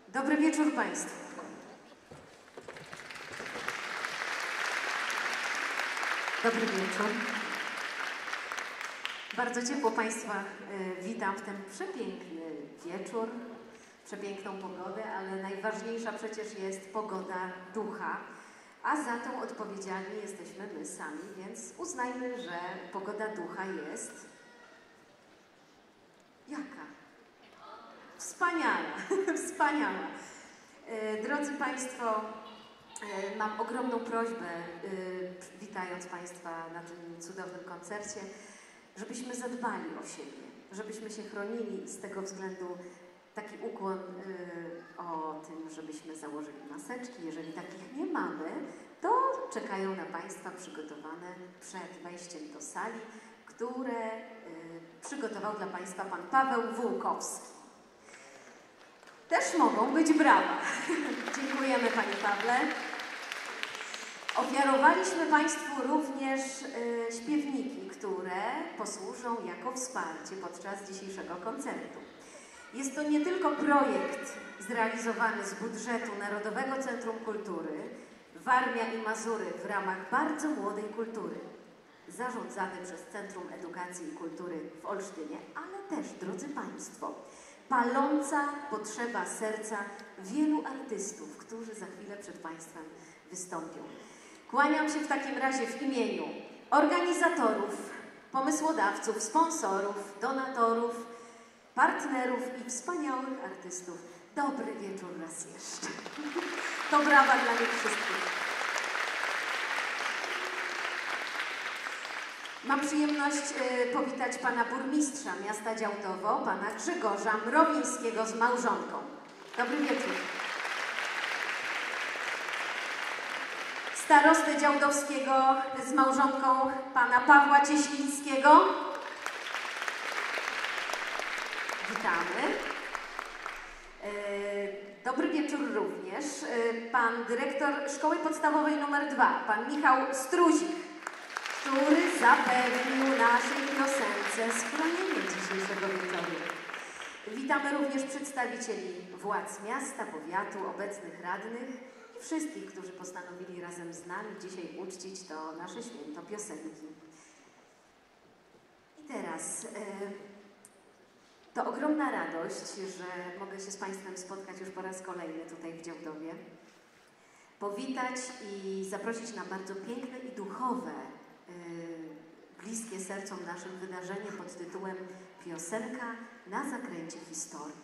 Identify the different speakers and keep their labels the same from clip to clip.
Speaker 1: Dobry wieczór Państwu. Dobry wieczór. Bardzo ciepło Państwa witam w ten przepiękny wieczór, przepiękną pogodę, ale najważniejsza przecież jest pogoda ducha, a za tą odpowiedzialni jesteśmy my sami, więc uznajmy, że pogoda ducha jest jaka? Wspaniała, wspaniała. Drodzy Państwo, mam ogromną prośbę, witając Państwa na tym cudownym koncercie, żebyśmy zadbali o siebie, żebyśmy się chronili. Z tego względu taki ukłon o tym, żebyśmy założyli maseczki. Jeżeli takich nie mamy, to czekają na Państwa przygotowane przed wejściem do sali, które przygotował dla Państwa pan Paweł Wółkowski. Też mogą być brawa. Dziękujemy Panie Pawle. Ofiarowaliśmy Państwu również śpiewniki, które posłużą jako wsparcie podczas dzisiejszego koncertu. Jest to nie tylko projekt zrealizowany z budżetu Narodowego Centrum Kultury Warmia i Mazury w ramach bardzo młodej kultury, zarządzany przez Centrum Edukacji i Kultury w Olsztynie, ale też, drodzy Państwo, paląca potrzeba serca wielu artystów, którzy za chwilę przed Państwem wystąpią. Kłaniam się w takim razie w imieniu organizatorów, pomysłodawców, sponsorów, donatorów, partnerów i wspaniałych artystów. Dobry wieczór raz jeszcze. To brawa dla nich wszystkich. Mam przyjemność powitać pana burmistrza miasta Działdowo, pana Grzegorza Mrowińskiego z małżonką. Dobry wieczór. Starostę działdowskiego z małżonką, pana Pawła Cieślińskiego. Witamy. Dobry wieczór również pan dyrektor Szkoły Podstawowej nr 2, pan Michał Struzik, który zapewnił naszej piosence schronienie dzisiejszego wieczoru. Witamy również przedstawicieli władz miasta, powiatu, obecnych radnych i wszystkich, którzy postanowili razem z nami dzisiaj uczcić to nasze święto piosenki. I teraz to ogromna radość, że mogę się z Państwem spotkać już po raz kolejny tutaj w Działdowie, powitać i zaprosić na bardzo piękne i duchowe, bliskie sercom naszym wydarzenie pod tytułem Piosenka na zakręcie historii.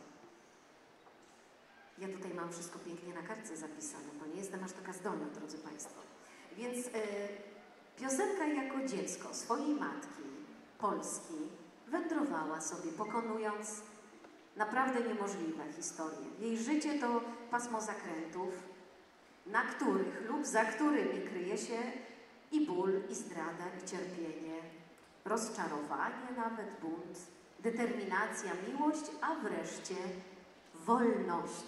Speaker 1: Ja tutaj mam wszystko pięknie na kartce zapisane, bo nie jestem aż taka zdolna, drodzy Państwo. Więc piosenka jako dziecko swojej matki, Polski, wędrowała sobie, pokonując naprawdę niemożliwe historie. Jej życie to pasmo zakrętów, na których lub za którymi kryje się i ból, i zdrada, i cierpienie, rozczarowanie, nawet bunt, determinacja, miłość, a wreszcie wolność.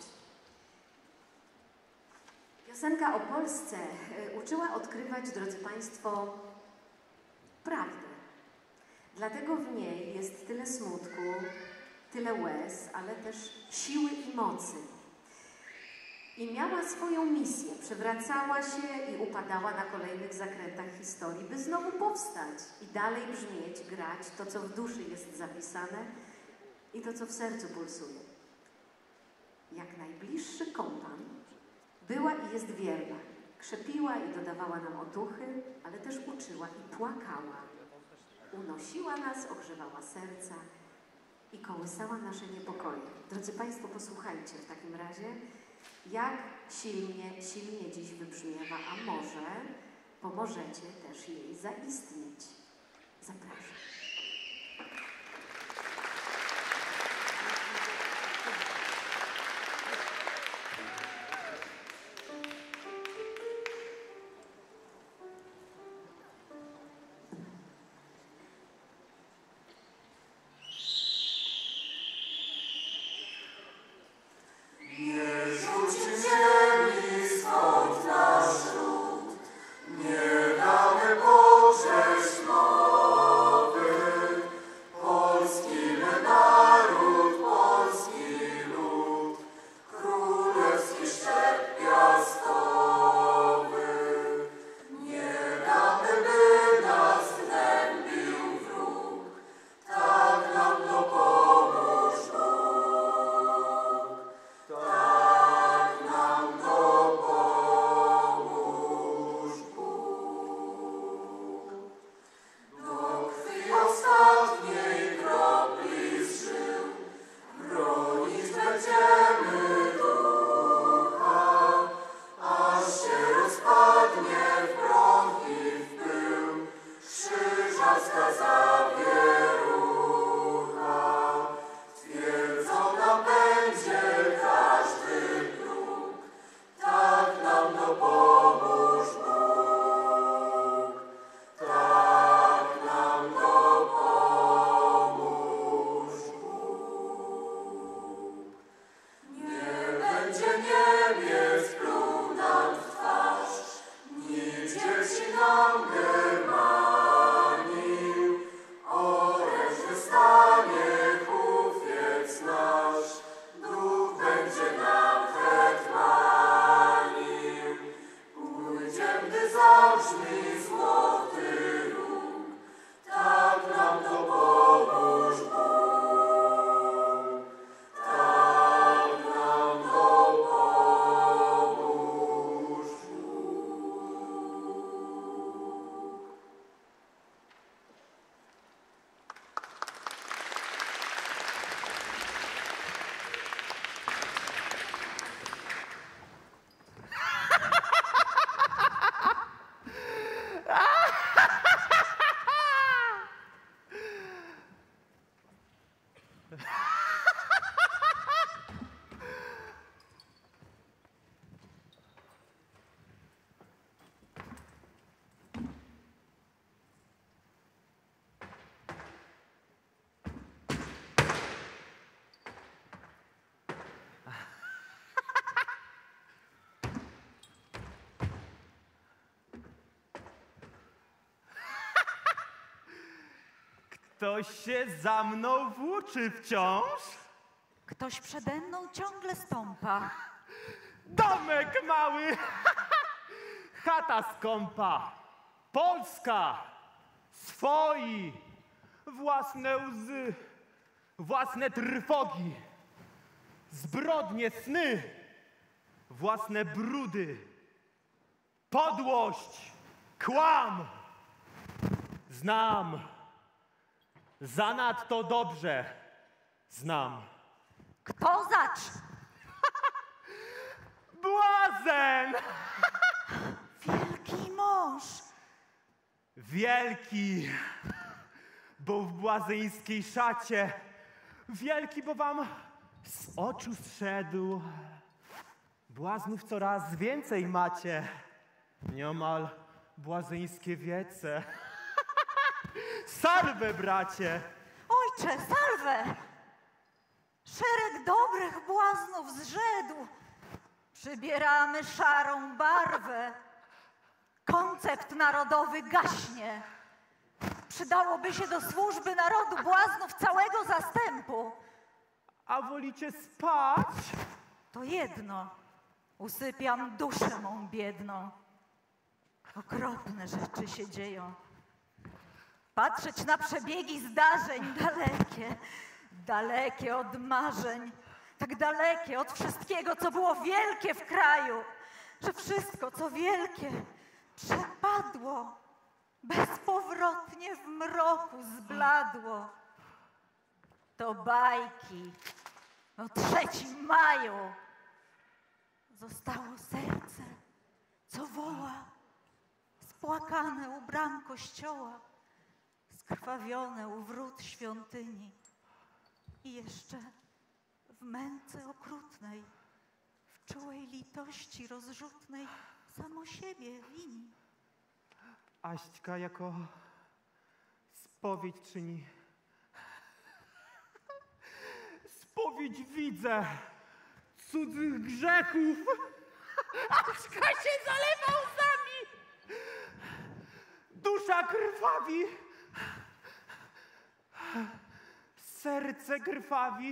Speaker 1: Piosenka o Polsce uczyła odkrywać, drodzy Państwo, prawdę. Dlatego w niej jest tyle smutku, tyle łez, ale też siły i mocy. I miała swoją misję, przewracała się i upadała na kolejnych zakrętach historii, by znowu powstać i dalej brzmieć, grać to, co w duszy jest zapisane i to, co w sercu pulsuje. Jak najbliższy kompan była i jest wierna, krzepiła i dodawała nam otuchy, ale też uczyła i płakała. Unosiła nas, ogrzewała serca i kołysała nasze niepokoje. Drodzy Państwo, posłuchajcie w takim razie, jak silnie, silnie dziś wybrzmiewa, a może pomożecie też jej zaistnieć. Zapraszam.
Speaker 2: Nie damy Boże sławy, Ktoś się za mną włóczy wciąż?
Speaker 3: Ktoś przede mną ciągle stąpa.
Speaker 2: Domek mały! Chata skąpa! Polska! Swoi! Własne łzy! Własne trwogi! Zbrodnie sny! Własne brudy! Podłość! Kłam! Znam! Zanadto dobrze znam.
Speaker 3: Kto zacz?
Speaker 2: Błazen!
Speaker 3: Wielki mąż.
Speaker 2: Wielki, bo w błazeńskiej szacie. Wielki, bo wam z oczu zszedł. Błaznów coraz więcej macie. Nieomal błazeńskie wiece. Salwę, bracie!
Speaker 3: Ojcze, salwę! Szereg dobrych błaznów zrzedł. Przybieramy szarą barwę. Koncept narodowy gaśnie. Przydałoby się do służby narodu błaznów całego zastępu.
Speaker 2: A wolicie spać?
Speaker 3: To jedno. Usypiam duszę mą biedną. Okropne rzeczy się dzieją. Patrzeć na przebiegi zdarzeń dalekie, dalekie od marzeń, tak dalekie od wszystkiego, co było wielkie w kraju, że wszystko, co wielkie, przepadło, bezpowrotnie w mroku zbladło. To bajki o 3 maju. Zostało serce, co woła, spłakane u bram kościoła, skrwawione u wrót świątyni i jeszcze w męce okrutnej, w czułej litości rozrzutnej samo siebie wini.
Speaker 2: Aśćka jako spowiedź czyni. Spowiedź widzę cudzych grzechów. Aśćka się zalewa łzami. Dusza krwawi. Serce krwawi.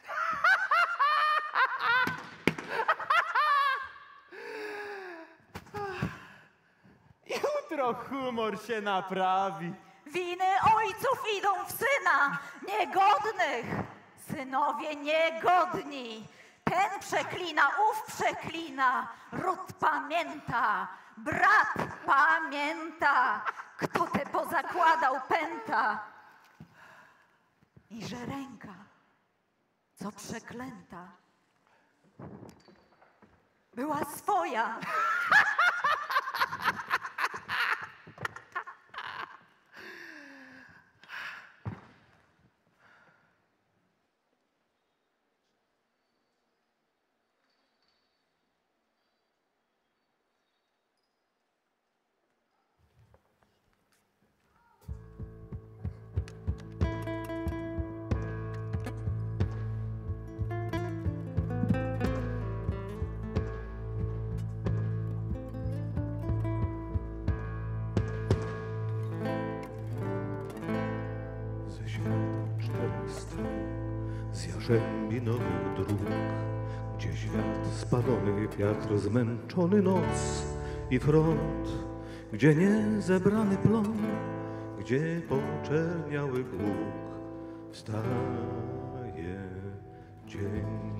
Speaker 2: Jutro humor się naprawi.
Speaker 3: Winy ojców idą w syna, niegodnych. Synowie niegodni. Ten przeklina, ów przeklina. Ród pamięta, brat pamięta. Kto te pozakładał pęta. I że ręka, co przeklęta, była swoja.
Speaker 4: oczębi nowych dróg, gdzie świat spalony, wiatr zmęczony, noc i front, gdzie nie zebrany plon, gdzie poczerniały Bóg, wstaje dzień.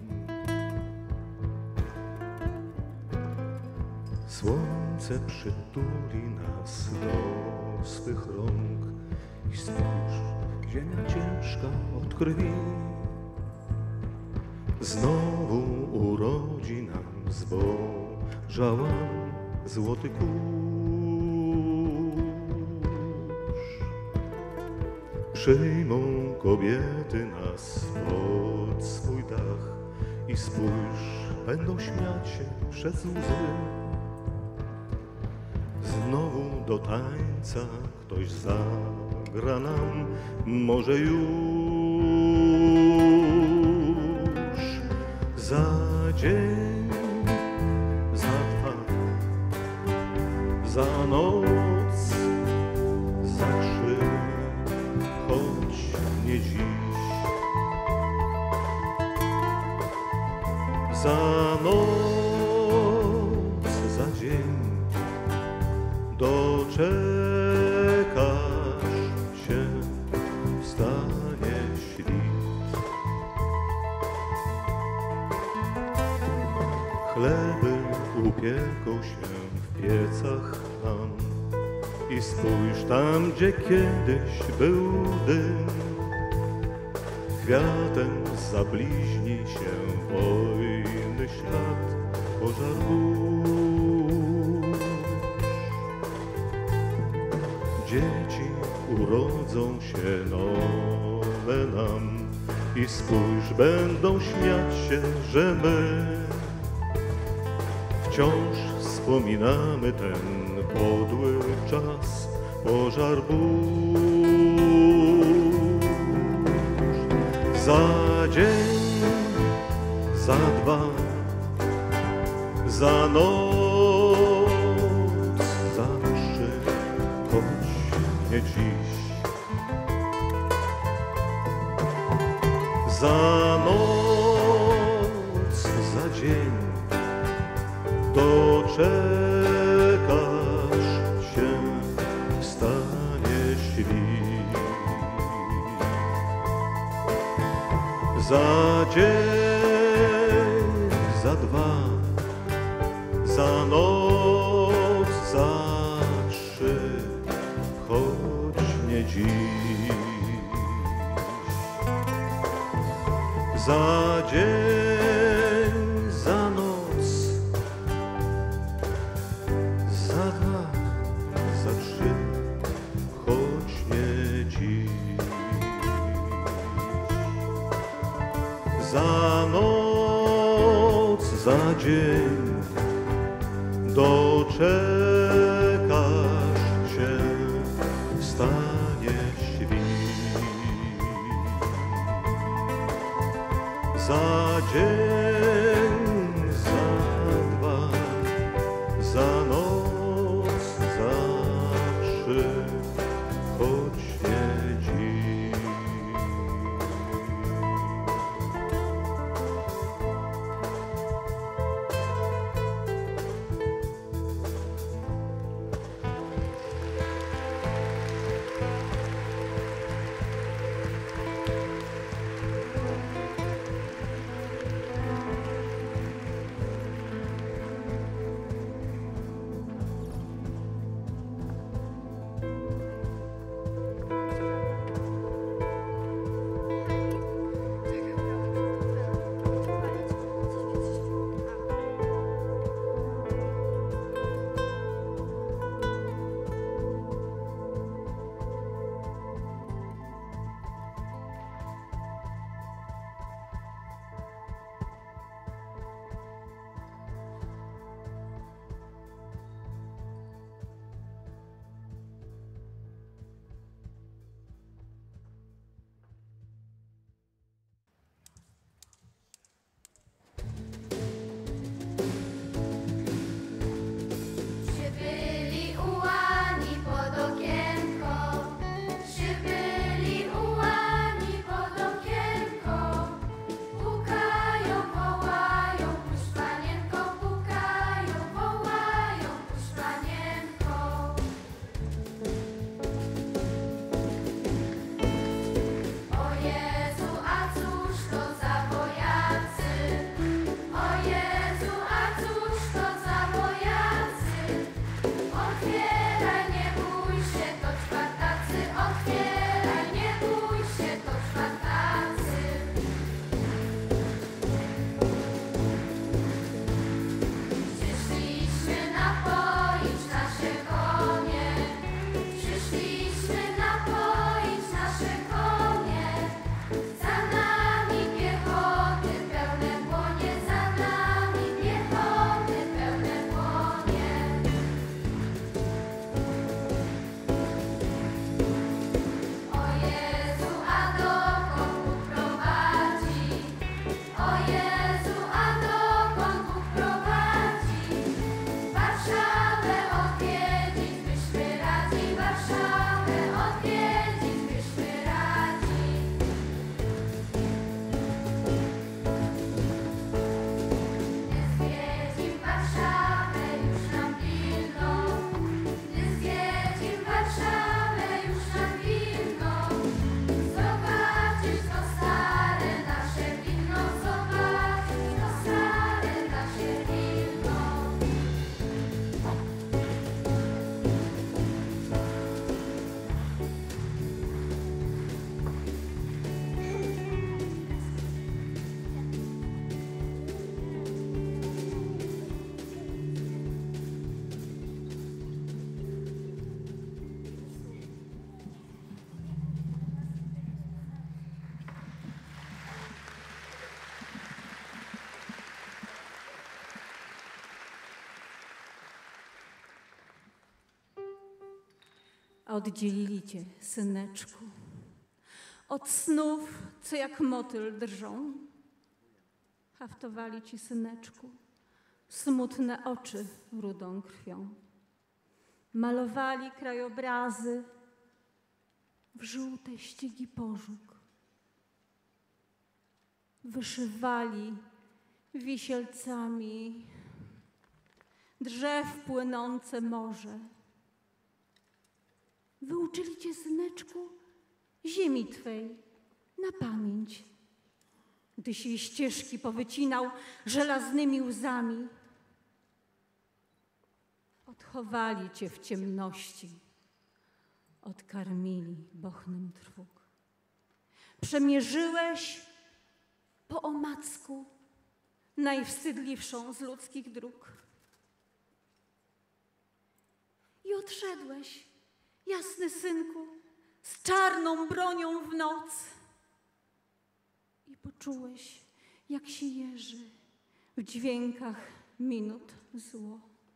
Speaker 4: Słońce przytuli nas do swych rąk i spójrz, ziemia ciężka od krwi znowu urodzi nam zbożała złoty kurz. Przyjmą kobiety nas pod swój dach i spójrz, będą śmiać się przez łzy. Znowu do tańca ktoś zagra nam, może już za dzień, za dwa, za noc, za trzy, choć nie dziś. Za noc, za dzień doczekasz się, wstanie świt. Chleby upieką się w piecach tam i spójrz tam, gdzie kiedyś był dym. Kwiatem zabliźni się wojny ślad, pożar burz. Dzieci urodzą się nowe nam i spójrz, będą śmiać się, że my wciąż wspominamy ten podły czas, pożar burz. Za dzień, za dwa, za noc, za trzy, choć nie dziś. Za noc, za dzień doczekasz się, wstanie świt. Za dzień, za dwa, za noc, za trzy, choć nie dziś. Za dzień, za noc, za dwa, za trzy, choć nie dziś. Za noc, za dzień doczekasz się, wstanie świt. Za dzień, za dwa, za noc, za trzy, choć nie dziś.
Speaker 5: Oddzielili cię, syneczku, od snów, co jak motyl drżą. Haftowali ci, syneczku, smutne oczy rudą krwią. Malowali krajobrazy w żółte ścigi pożóg. Wyszywali wisielcami drzew płynące morze. Wyuczyli cię, syneczku, ziemi twej na pamięć, gdyś jej ścieżki powycinał żelaznymi łzami. Odchowali cię w ciemności, odkarmili bochnym trwóg. Przemierzyłeś po omacku najwstydliwszą z ludzkich dróg. I odszedłeś, jasny synku, z czarną bronią w noc. I poczułeś, jak się jeży w dźwiękach minut zło.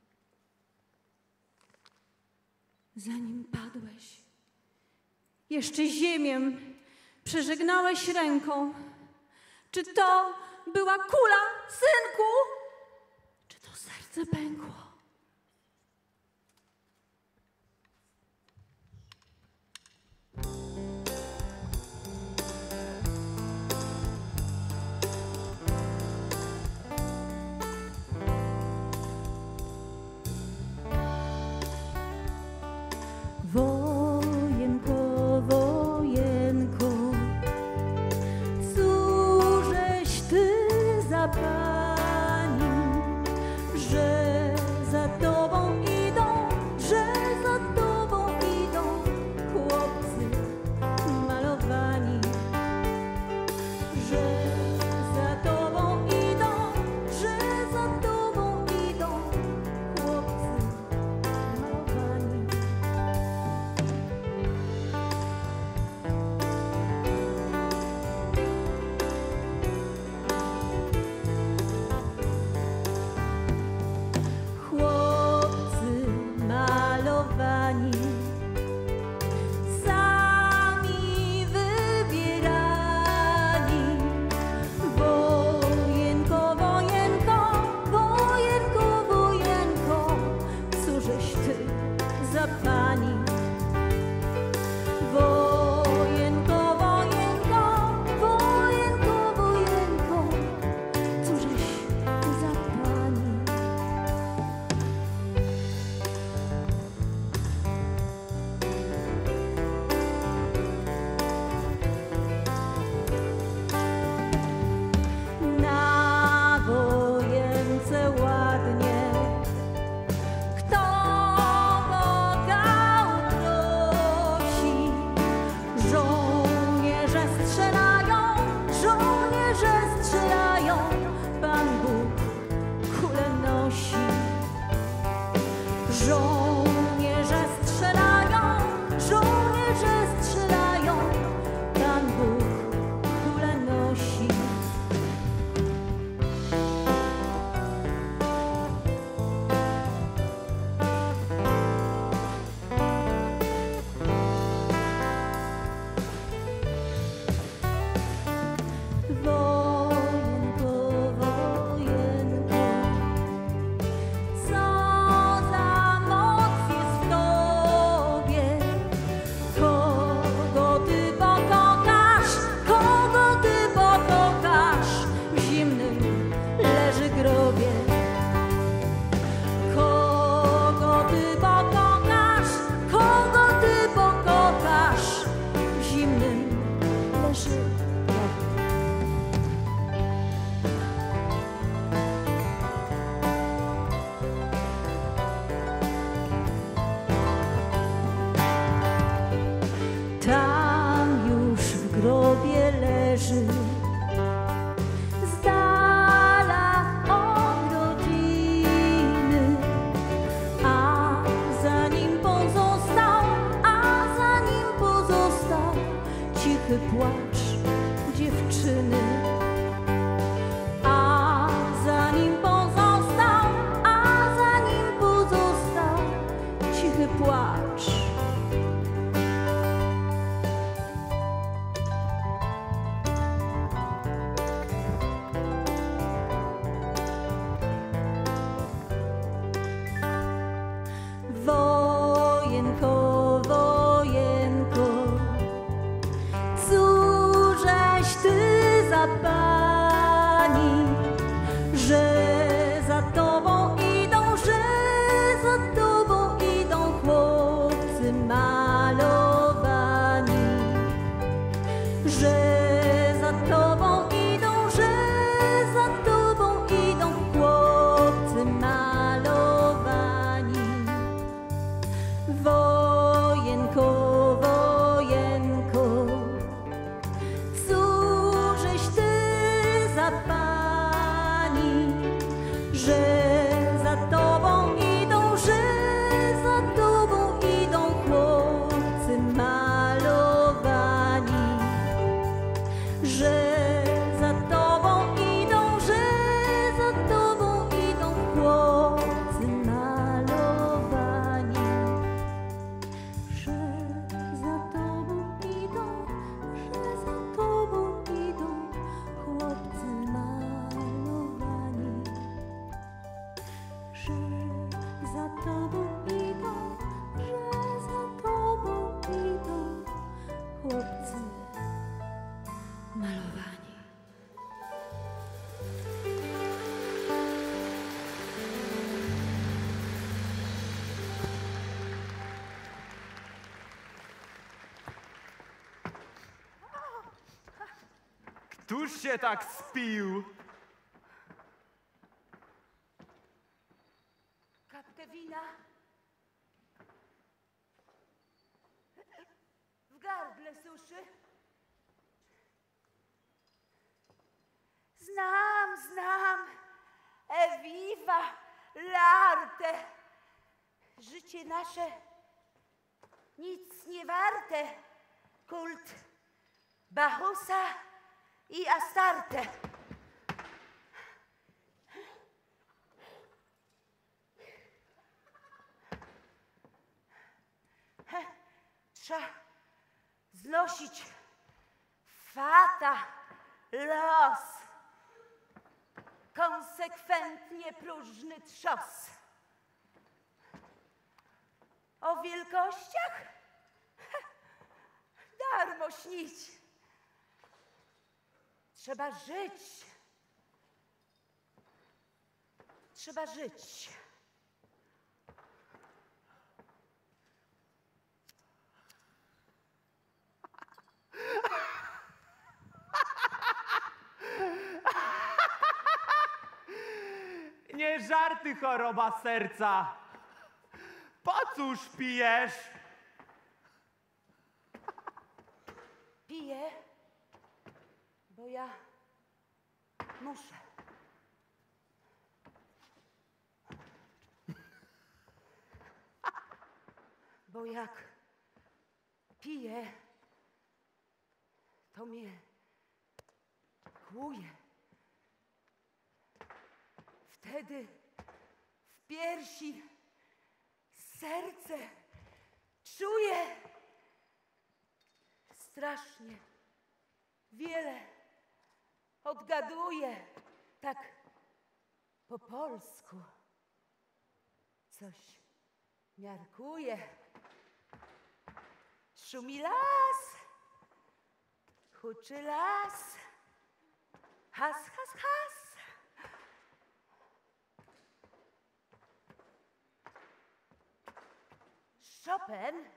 Speaker 5: Zanim padłeś, jeszcze ziemię przeżegnałeś ręką. Czy to była kula, synku? Czy to serce pękło? Wojenko, wojenko, cóżeś ty zapalił, że za tobą idą, że za tobą idą chłopcy malowani, że za tobą idą, że za tobą idą chłopcy malowani. Chłopcy malowani, sami wybierali. Wojenko, wojenko, wojenko, wojenko, cóżeś ty za pani? Wojenko, wojenko, wojenko, wojenko, cóżeś ty za pani? Na wojence ładnie kto Boga uprosi. Żołnierze strzelają, Pan Bóg kulę nosi. Żołnierze strzelają, Pan Bóg kulę nosi. Wojenko, wojenko, co za moc jest w tobie? Kogo ty pokochasz, w zimnym leży grobie. Kogo ty pokochasz, w zimnym leży grobie. Tam już w grobie leży, z dala od rodziny, a za nim pozostał cichy płacz dziewczyny. A za nim pozostał cichy płacz Wojenko, wojenko, cóżeś ty za pani, że za tobą idą, że za tobą idą chłopcy malowani, że za tobą idą, że za tobą idą chłopcy malowani, że za tobą idą, że za tobą idą chłopcy malowani, że za tobą idą, że za tobą idą chłopcy malowani.
Speaker 2: Któż się tak spił?
Speaker 3: Kapkę wina. W gardle suszy. Znam. Eviva l'arte. Życie nasze nic nie warte. Kult Bachusa i Astarte. Trzeba znosić fata, los, konsekwentnie próżny trzos. O wielkościach? Darmo śnić. Trzeba żyć. Trzeba żyć.
Speaker 2: Nie żarty, choroba serca. Po cóż pijesz?
Speaker 3: Piję, bo ja muszę. Bo jak piję, to mnie kłuje. Wtedy w piersi serce czuję strasznie wiele. Odgaduję tak po polsku. Coś miarkuje. Szumi las, huczy las, has, has, has. Chopin,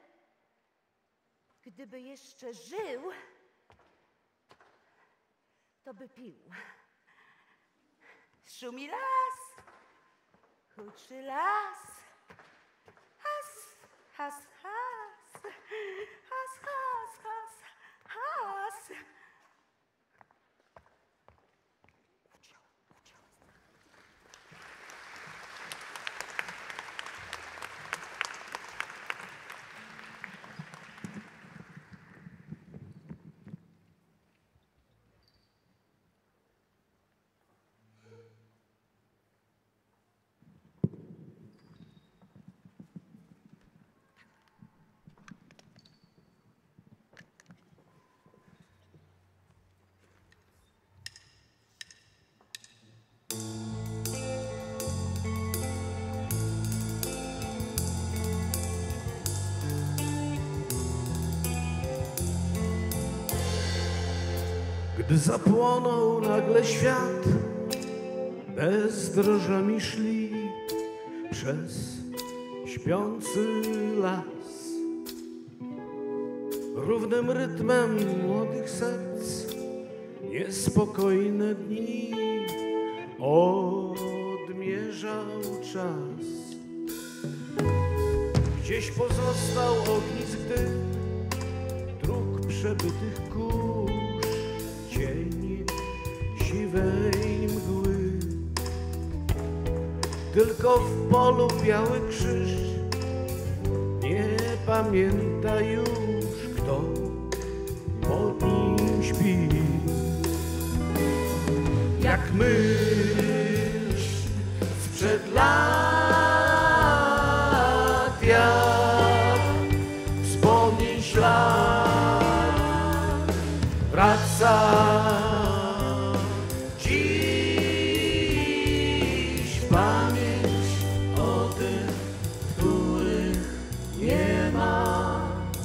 Speaker 3: gdyby jeszcze żył, to by pił. Szumi las, huczy las, has, has, has, has, has, has, has.
Speaker 4: Gdy zapłonął nagle świat, bezdrożami szli przez śpiący las. Równym rytmem młodych serc niespokojne dni odmierzał czas. Gdzieś pozostał ognisk dym dróg przebytych kurz, cień siwej mgły. Tylko w polu biały krzyż, nie pamięta już kto pod nim śpi. Jak myśl sprzed lat, jak wspomnień ślad wraca dziś pamięć o tych, których nie ma.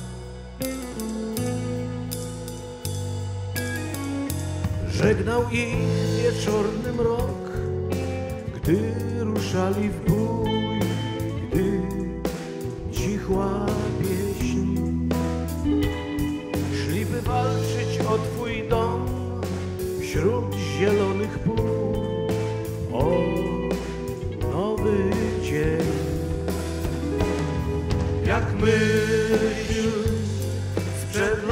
Speaker 4: Żegnał ich wieczorny mrok, gdy ruszali w bój, gdy cichła pieśń. Szliby walczyć o twój dom wśród zielonych pól, o nowy dzień. Jak myśl sprzed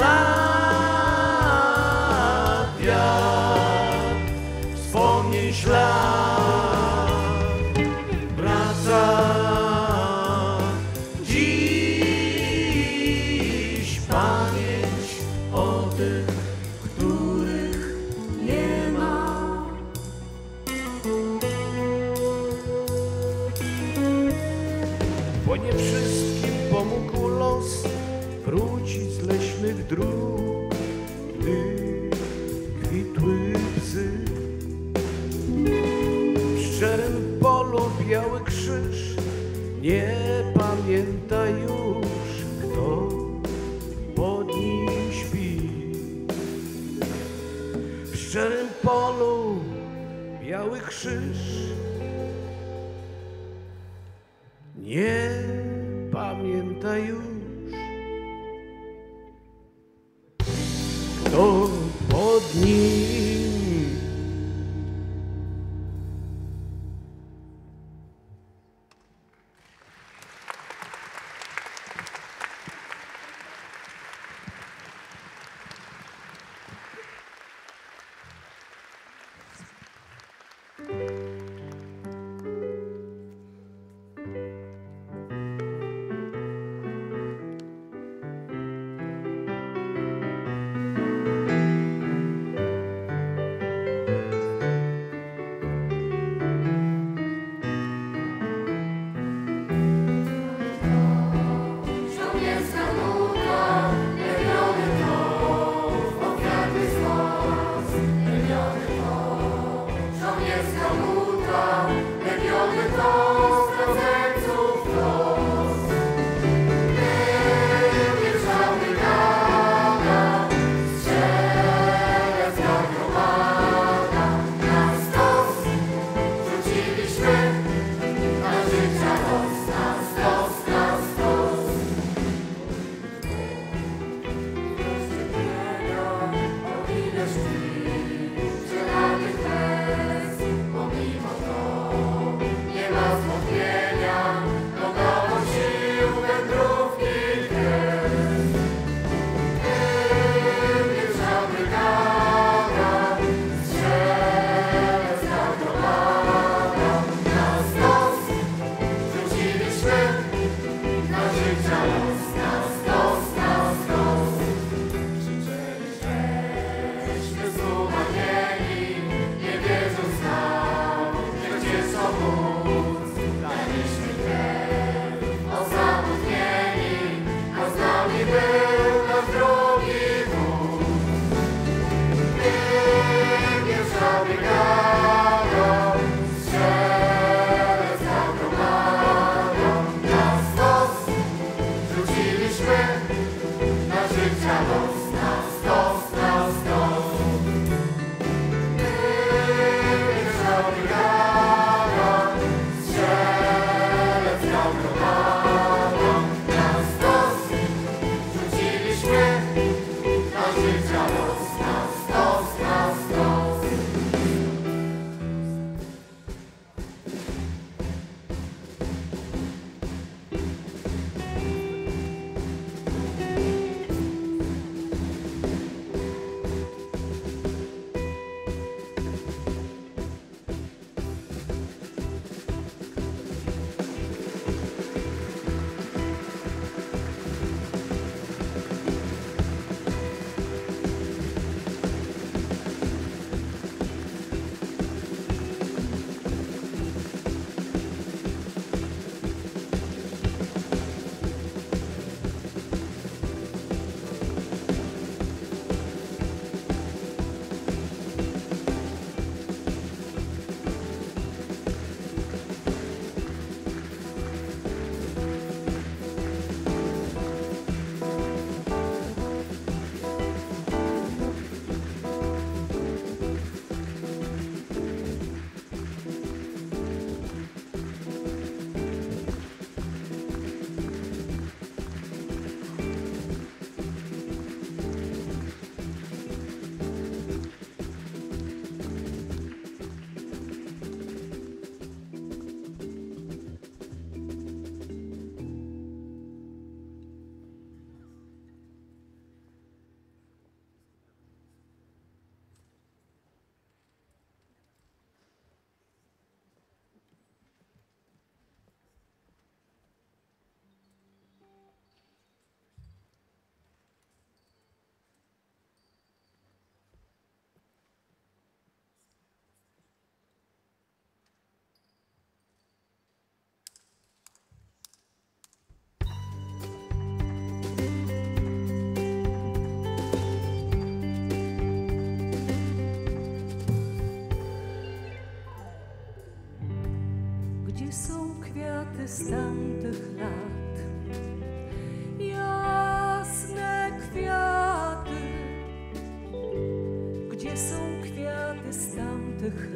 Speaker 4: lat, jak wspomnień ślad wraca dziś pamięć o tych, których nie ma. Bo nie wszystkim pomógł los wrócić z leśnych dróg, gdy kwitły psy. W szczerym polu biały krzyż nie pamięta już kto pod nim śpi. W szczerym polu biały krzyż nie pamięta już kto pod nim.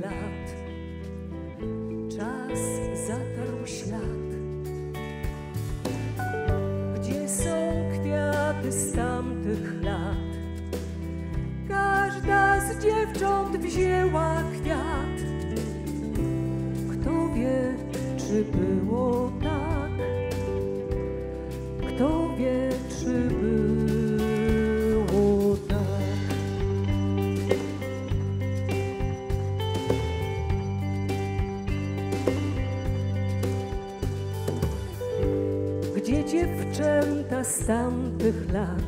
Speaker 6: lat. Czas zatarł ślad. Gdzie są kwiaty z tamtych lat? Każda z dziewcząt wzięła kwiat. Kto wie, czy było tak? Kto wie, czy było tak? Gdzie dziewczęta z tamtych lat?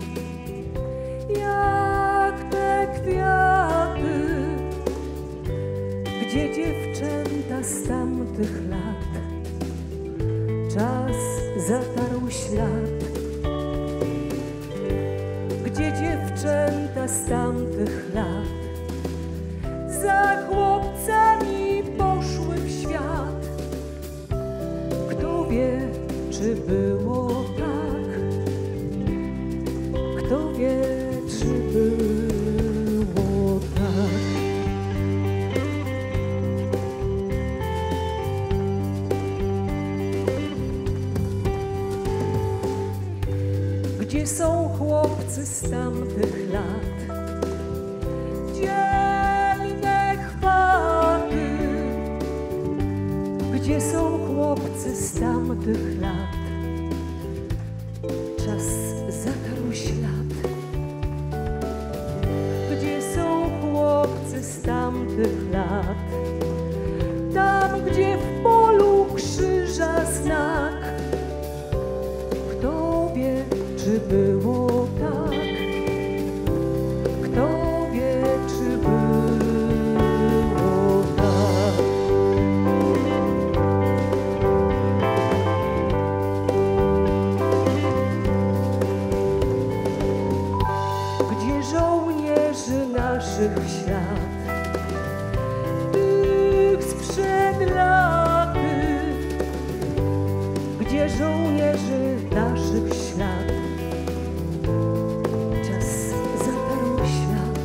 Speaker 6: Jak te kwiaty? Gdzie dziewczęta z tamtych lat? Czas zatarł ślad. Gdzie dziewczęta z tamtych lat? Za chłopcami poszły w świat. Kto wie, czy było tak? Kto wie, czy było tak? Gdzie są chłopcy z tamtych lat? Dzielne chwaty. Gdzie są chłopcy z tamtych lat? Czas zatarł ślad. Gdzie są chłopcy z tamtych lat? Tam, gdzie w polu krzyża znak. Kto wie, czy było tak? Kto wie, czy było tak? Gdzie żołnierzy naszych ślad? Tych sprzed laty. Gdzie żołnierzy naszych ślad? Czas zatarł ślad.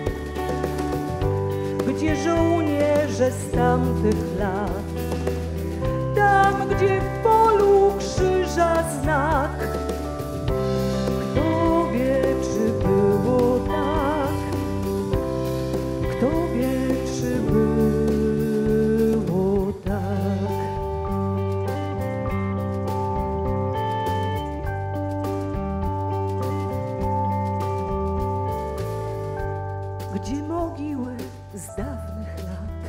Speaker 6: Gdzie żołnierze z tamtych lat? Tam, gdzie w polu krzyża znak. Kto wie, czy było tak? Kto wie, czy było tak? Gdzie mogiły z dawnych lat?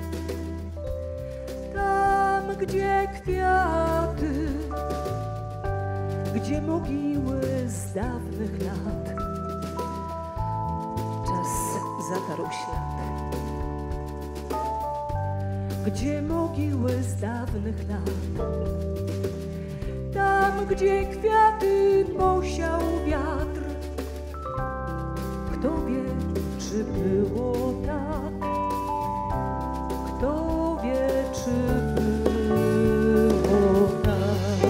Speaker 6: Tam, gdzie kwiaty. Gdzie mogiły z dawnych lat? Czas zatarł ślad. Gdzie mogiły z dawnych lat? Tam, gdzie kwiaty posiał wiatr. Kto wie, czy było tak? Kto wie, czy było tak?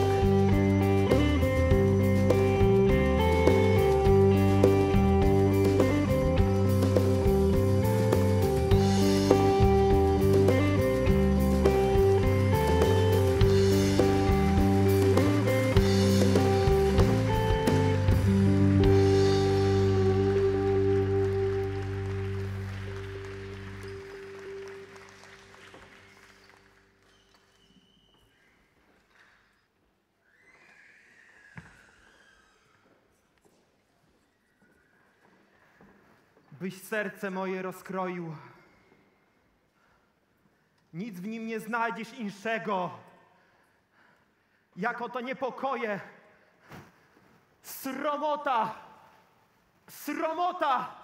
Speaker 2: Byś serce moje rozkroił. Nic w nim nie znajdziesz inszego, jak oto niepokoje. Sromota! Sromota!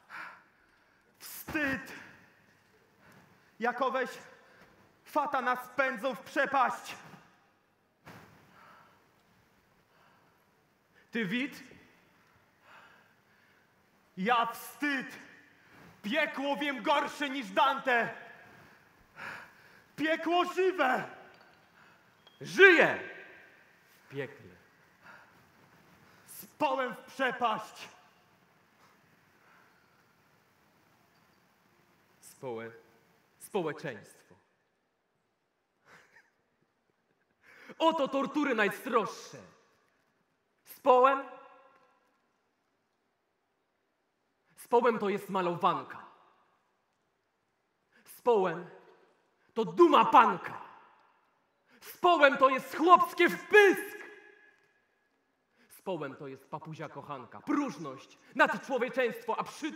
Speaker 2: Wstyd! Jakoweś fata nas pędzą w przepaść. Ty wid? Ja wstyd! Piekło wiem gorsze niż Dante! Piekło żywe!
Speaker 7: Żyję w piekle.
Speaker 2: Społem w przepaść!
Speaker 7: Społę społeczeństwo. Oto tortury najstroższe. Społem? Społem to jest malowanka. Społem to duma panka. Społem to jest chłopskie wpysk. Społem to jest papuzia kochanka, próżność, nadczłowieczeństwo, a przy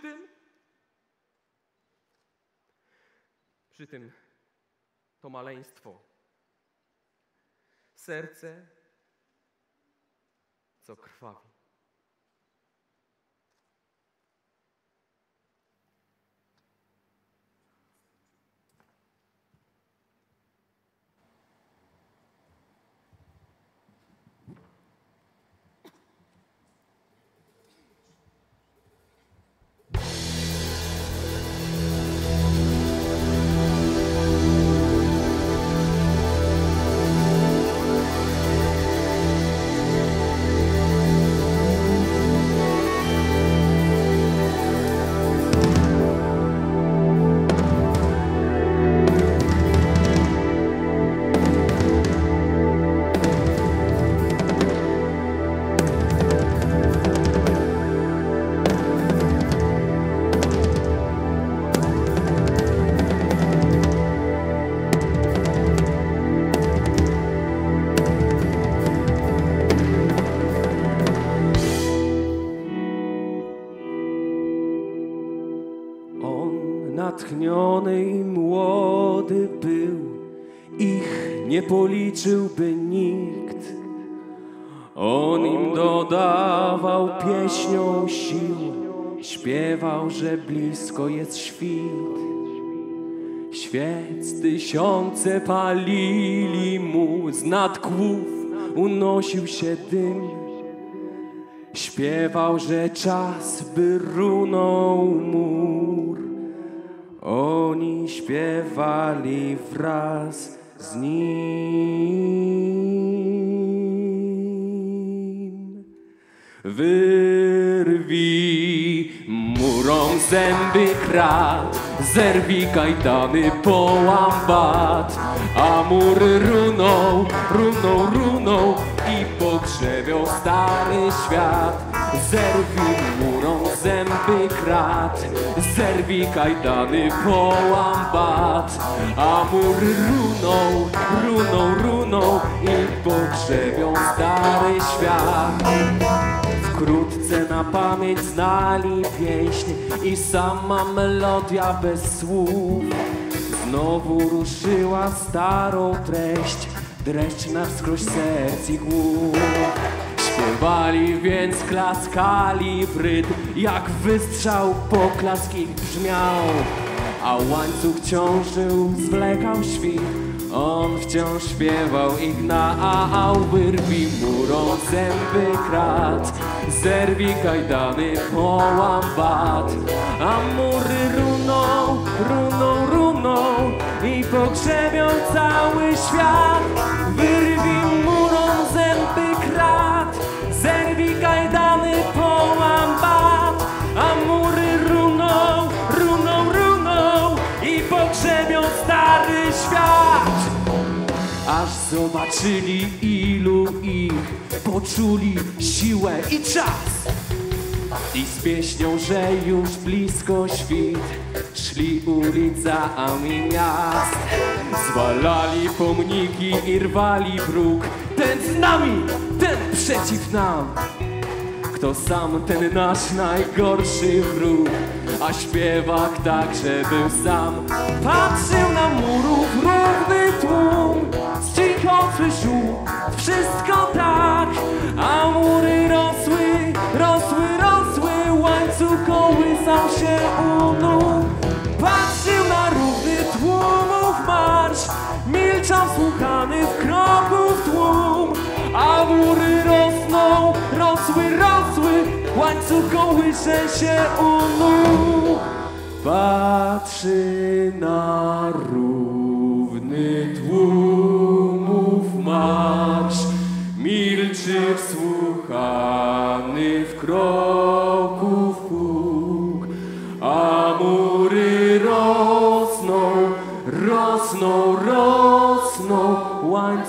Speaker 7: tym to maleństwo. Serce, co krwawi.
Speaker 6: Natchniony i młody był, ich nie policzyłby nikt. On im dodawał pieśnią sił, śpiewał, że blisko jest świt. Świec tysiące palili mu, z nad głów unosił się dym. Śpiewał, że czas by runął mur. Oni śpiewali wraz z nim. Wyrwij murom zęby krat, zerwij kajdany, połam bat, a mury runął, runął, runął i pogrzebią stary świat. Zerwij murom zęby krat, zerwij kajdany, połam bat, a mury runął, runął, runął i pogrzebią stary świat. Wkrótce na pamięć znali pieśń i sama melodia bez słów znowu ruszyła starą treść, dreszcz na wskroś serc i głów. Śpiewali więc klaskali w rytm, jak wystrzał poklask ich brzmiał, a łańcuch ciążył, zwlekał świt. On wciąż śpiewał i gnał. Wyrwij murom zęby krat, zerwij kajdany, połam bat, a mury runą, runą, runą i pogrzebią cały świat. Wyrwij murom zęby krat, zerwij kajdany, połam bat, a mury runą, runą, runą i pogrzebią stary świat. Aż zobaczyli, ilu ich, poczuli siłę i czas. I z pieśnią, że już blisko świt, szli ulicami miast. Zwalali pomniki i rwali próg, ten z nami, ten przeciw nam. Kto sam, ten nasz najgorszy wróg, a śpiewak także był sam. Patrzył na murów równy tłum, z cichotły szum, wszystko tak, a mury rosły, rosły, rosły, łańcuch kołysał się u nóg. Patrzył na równy tłumów marsz, milczał słuchany w kroków tłum, a mury rosną, rosły, rosły, łańcuch kołysze się u nóg. Patrzy na równy tłumów marsz, milczy wsłuchany w kroków huk, a mury rosną,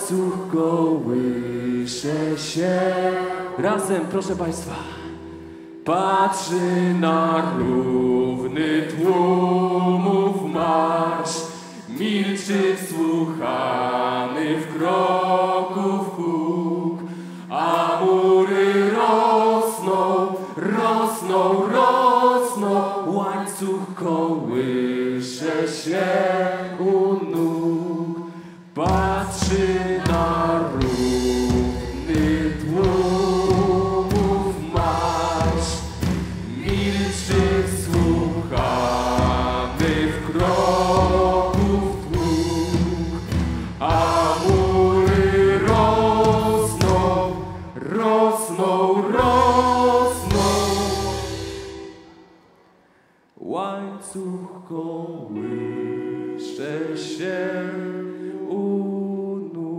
Speaker 6: łańcuch kołysze się. Razem, proszę Państwa. Patrzy na równy tłumów marsz, milczy wsłuchany w kroków huk, a mury rosną, rosną, rosną, łańcuch kołysze się u nóg. Patrzy na równy tłumów marsz, milczy wsłuchany w kroków tłuk, a mury rosną, rosną, rosną. Łańcuch kołysze się u nóg.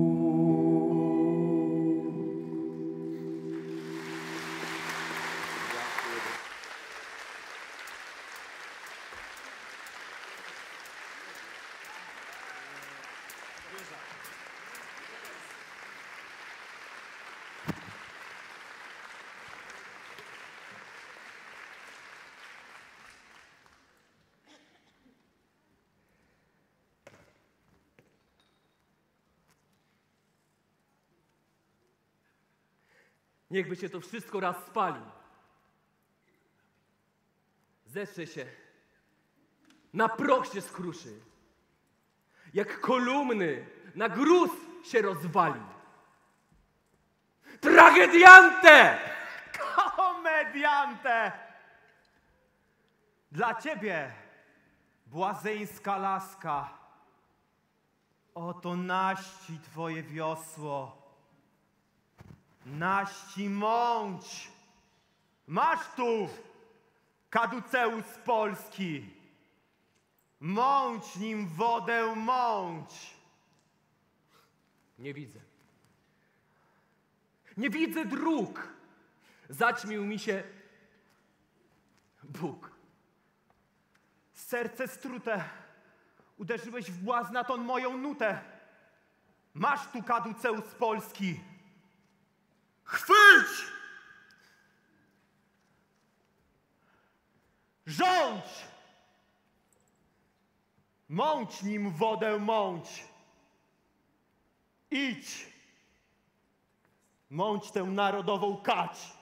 Speaker 7: Niechby się to wszystko raz spali. Zetrze się, na proch się skruszy. Jak kolumny na gruz się rozwali. Tragediante!
Speaker 2: Komediante! Dla ciebie, błazeńska laska, oto naści twoje wiosło. Naści mąć! Masz tu, kaduceus polski! Mąć nim wodę mąć!
Speaker 7: Nie widzę. Nie widzę dróg. Zaćmił mi się Bóg.
Speaker 2: Serce strute, uderzyłeś w błaznaton moją nutę. Masz tu, kaduceus polski! Chwyć! Rządź! Mąć nim wodę mąć! Idź! Mąć tę narodową kać!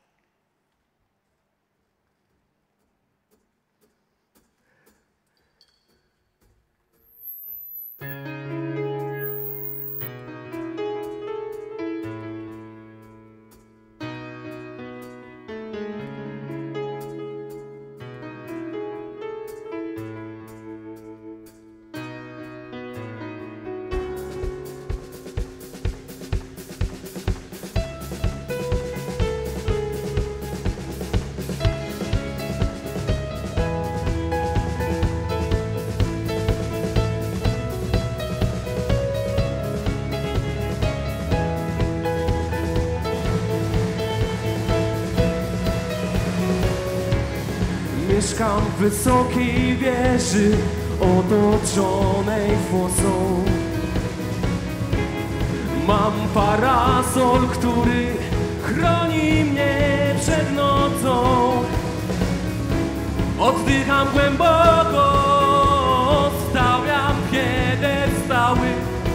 Speaker 6: Mieszkam w wysokiej wieży, otoczonej fosą. Mam parasol, który chroni mnie przed nocą. Oddycham głęboko, stawiam piedestały.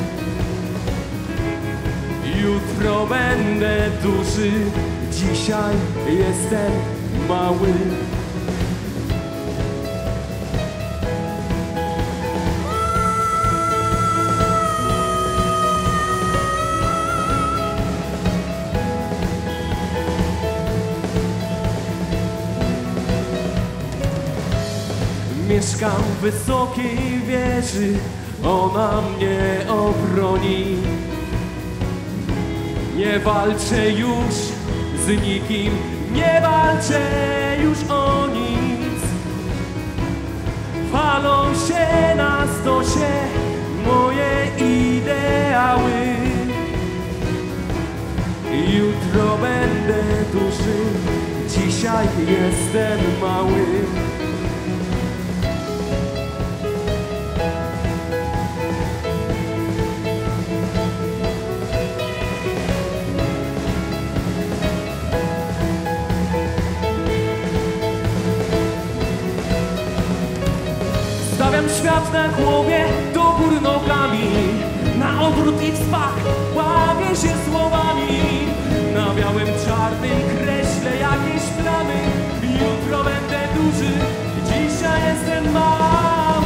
Speaker 6: Jutro będę duży, dzisiaj jestem mały. Mieszkam w wysokiej wieży, ona mnie obroni. Nie walczę już z nikim, nie walczę już o nic. Palą się na stosie moje ideały. Jutro będę duży, dzisiaj jestem mały. Widziałem świat na głowie, do gór nogami. Na odwrót i wspach bawię się słowami. Na białym czarnym kreślę jakieś plany. Jutro będę duży, dzisiaj jestem mały.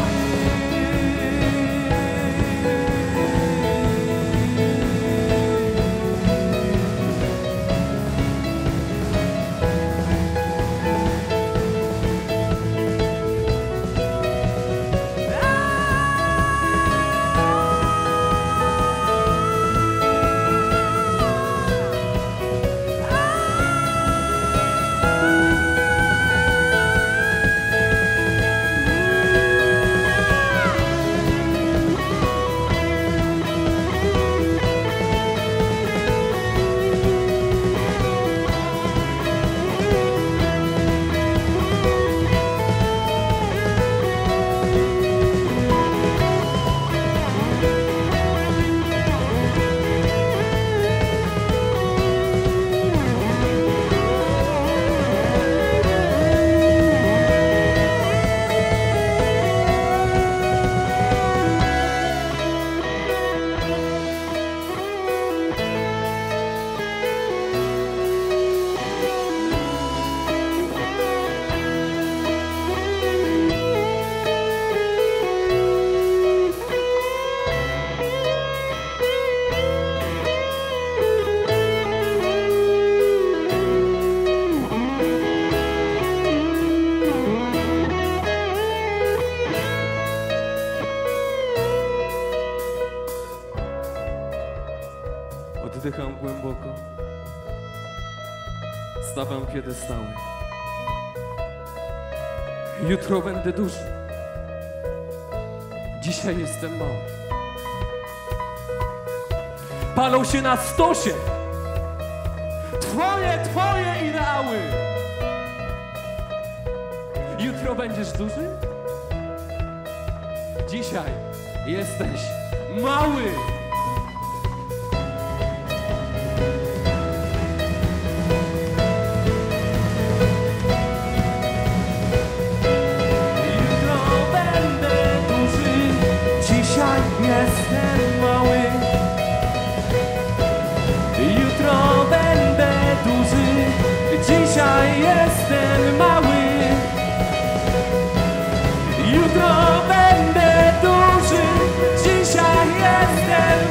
Speaker 6: Oddycham głęboko. Stawiam piedestały. Jutro będę duży. Dzisiaj jestem mały. Palą się na stosie twoje ideały. Jutro będziesz duży? Dzisiaj jesteś mały. Jestem mały. Jutro będę duży. Dzisiaj jestem mały. Jutro będę duży. Dzisiaj jestem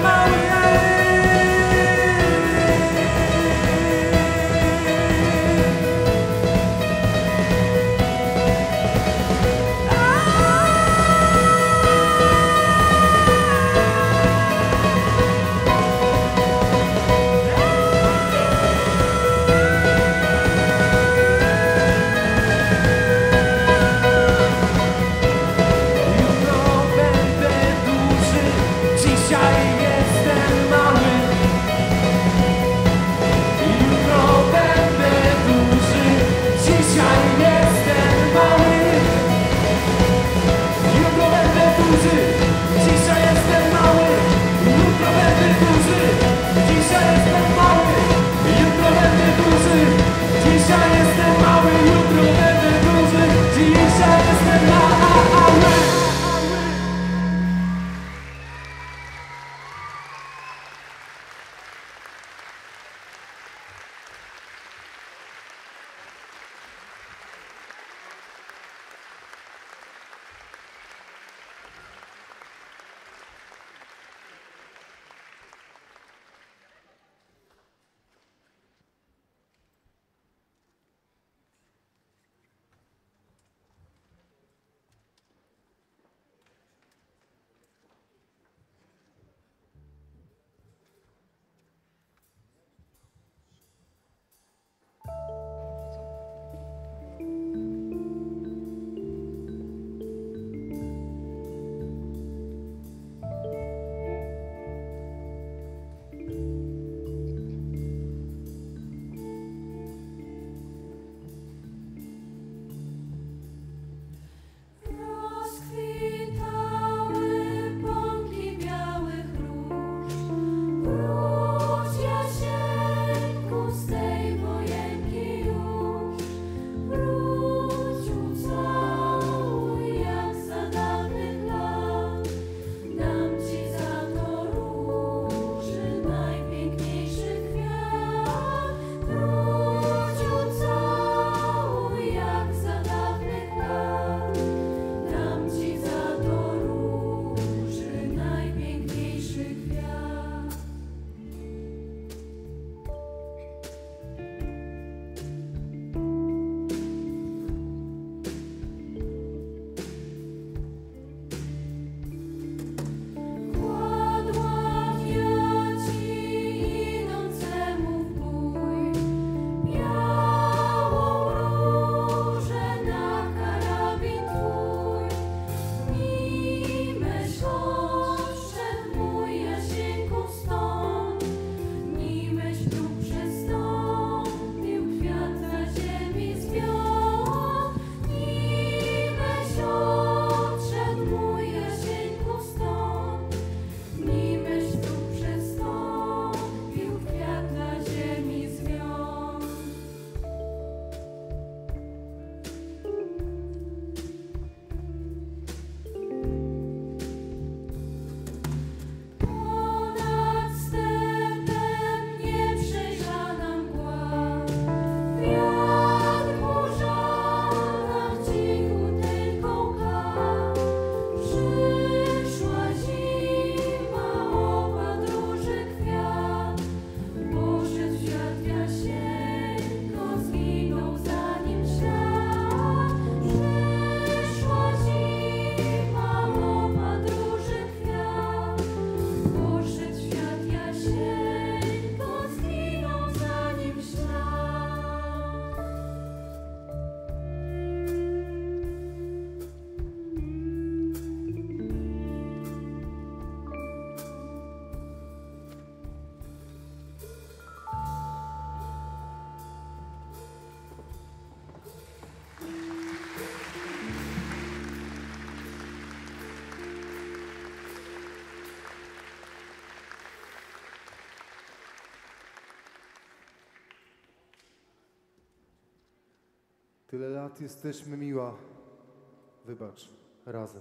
Speaker 8: Tyle lat jesteśmy miła. Wybacz, razem.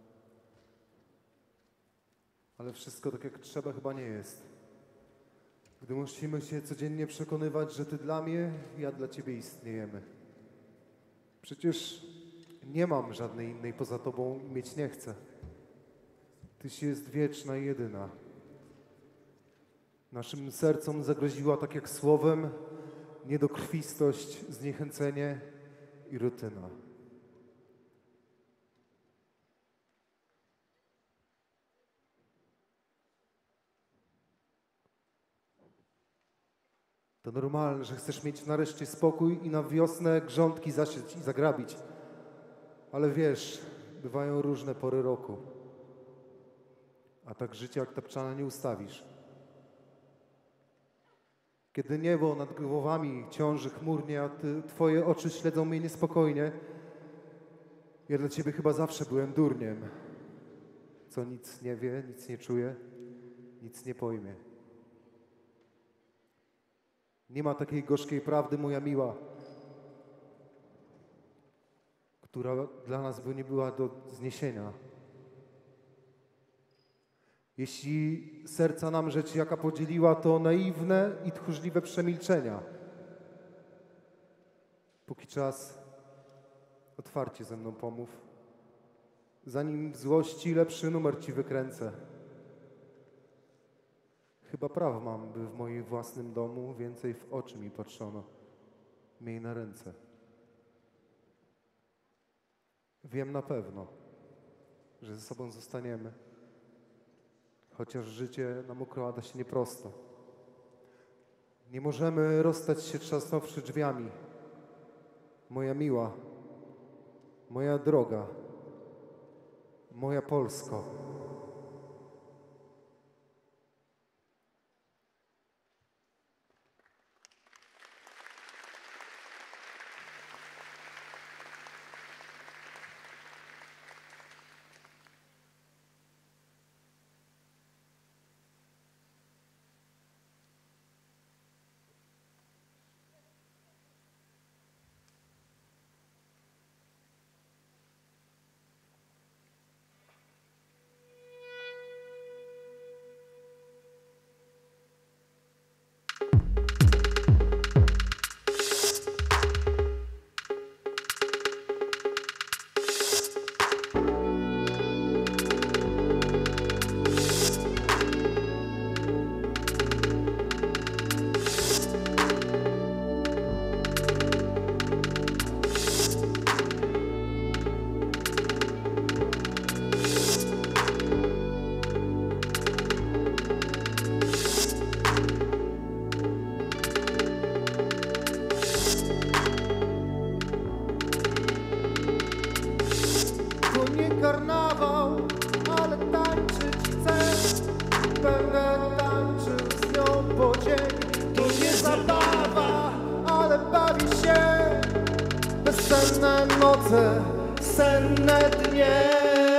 Speaker 8: Ale wszystko tak jak trzeba chyba nie jest. Gdy musimy się codziennie przekonywać, że ty dla mnie, ja dla ciebie istniejemy. Przecież nie mam żadnej innej poza tobą i mieć nie chcę. Tyś jest wieczna i jedyna. Naszym sercom zagroziła tak jak słowem niedokrwistość, zniechęcenie i rutyna. To normalne, że chcesz mieć nareszcie spokój i na wiosnę grządki zasieć i zagrabić. Ale wiesz, bywają różne pory roku. A tak życia jak tapczana nie ustawisz. Kiedy niebo nad głowami ciąży chmurnie, a twoje oczy śledzą mnie niespokojnie, ja dla ciebie chyba zawsze byłem durniem, co nic nie wie, nic nie czuje, nic nie pojmie. Nie ma takiej gorzkiej prawdy, moja miła, która dla nas by nie była do zniesienia. Jeśli serca nam rzecz jaka podzieliła, to naiwne i tchórzliwe przemilczenia. Póki czas, otwarcie ze mną pomów, zanim w złości lepszy numer ci wykręcę. Chyba prawo mam, by w moim własnym domu więcej w oczy mi patrzono, miej na ręce. Wiem na pewno, że ze sobą zostaniemy, chociaż życie nam układa się nieprosto. Nie możemy rozstać się trzasnąwszy drzwiami. Moja miła, moja droga, moja Polsko. Karnawał, ale tańczyć chcę. Będę tańczył z nią po dzień. To nie zabawa, ale bawi się. Bezsenne noce, senne dnie.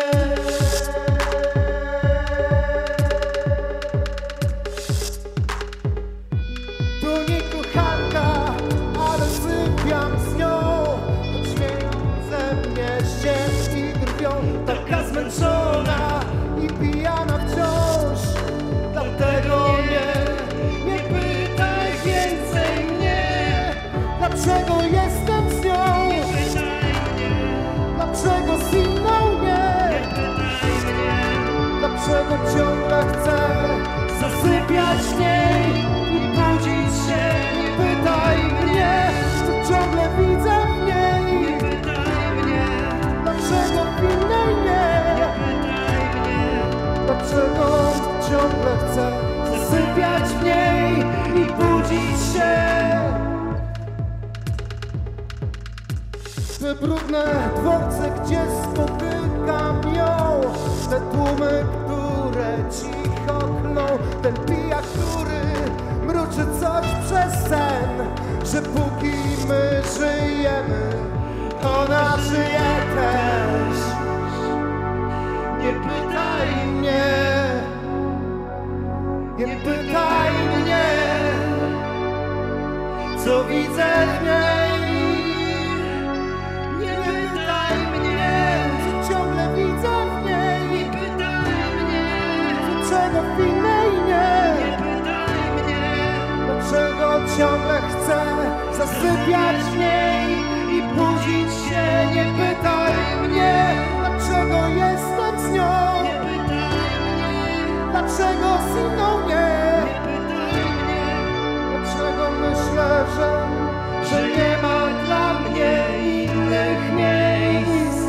Speaker 8: To nie kochanka, ale sypiam z nią. Śmiejące mnie ścieżki drwią. Taka zmęczona i pijana wciąż. Dlatego nie pytaj więcej mnie. Dlaczego jestem z nią? Dlaczego z inną nie? Dlaczego ciągle chcę zasypiać w niej i budzić się? Nie pytaj mnie, czy ciągle widzę w niej. Dlaczego w innej nie? Dlaczego ciągle chcę zasypiać w niej i budzić się? Te brudne dworce, gdzie spotykam ją, te tłumy, które cicho klną, ten pijak, który mruczy coś przez sen, że póki my żyjemy, ona żyje też. Nie pytaj mnie, nie pytaj mnie, co widzę w niej.
Speaker 9: zasypiać w niej i budzić się. Nie pytaj mnie, dlaczego jestem z nią. Nie pytaj mnie, dlaczego z inną nie. Nie pytaj mnie, dlaczego myślę, że nie ma dla mnie innych miejsc.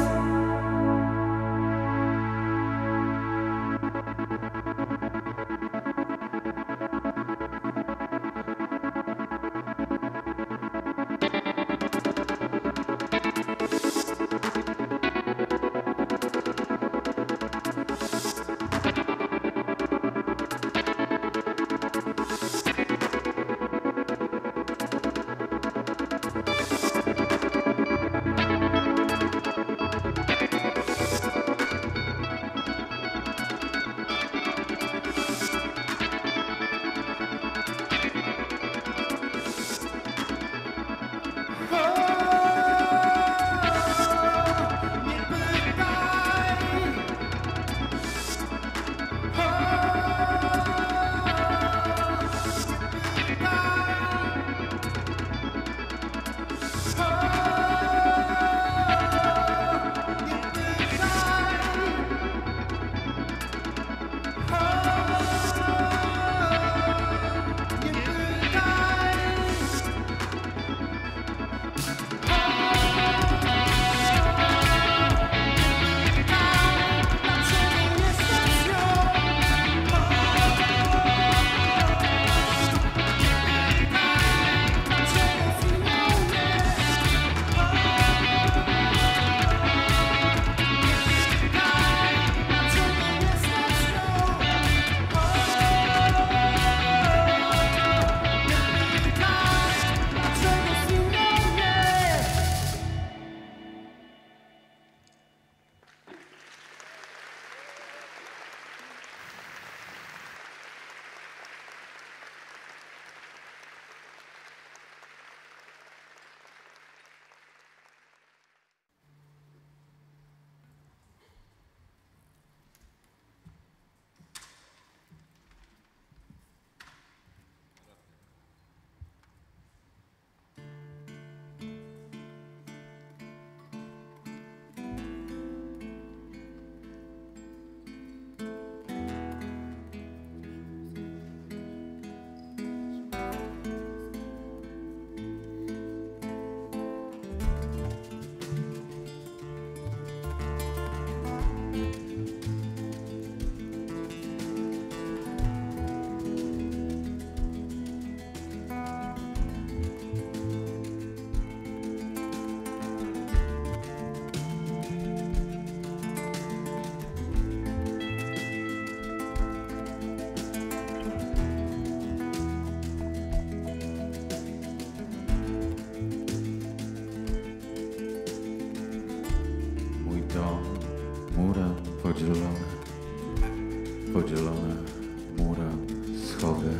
Speaker 10: Podzielone murem schody,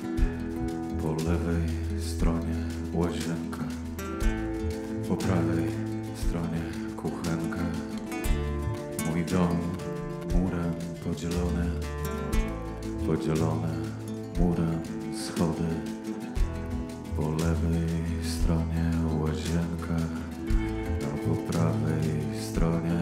Speaker 10: po lewej stronie łazienka, po prawej stronie kuchenka. Mój dom murem podzielone, podzielone murem schody, po lewej stronie łazienka, a po prawej stronie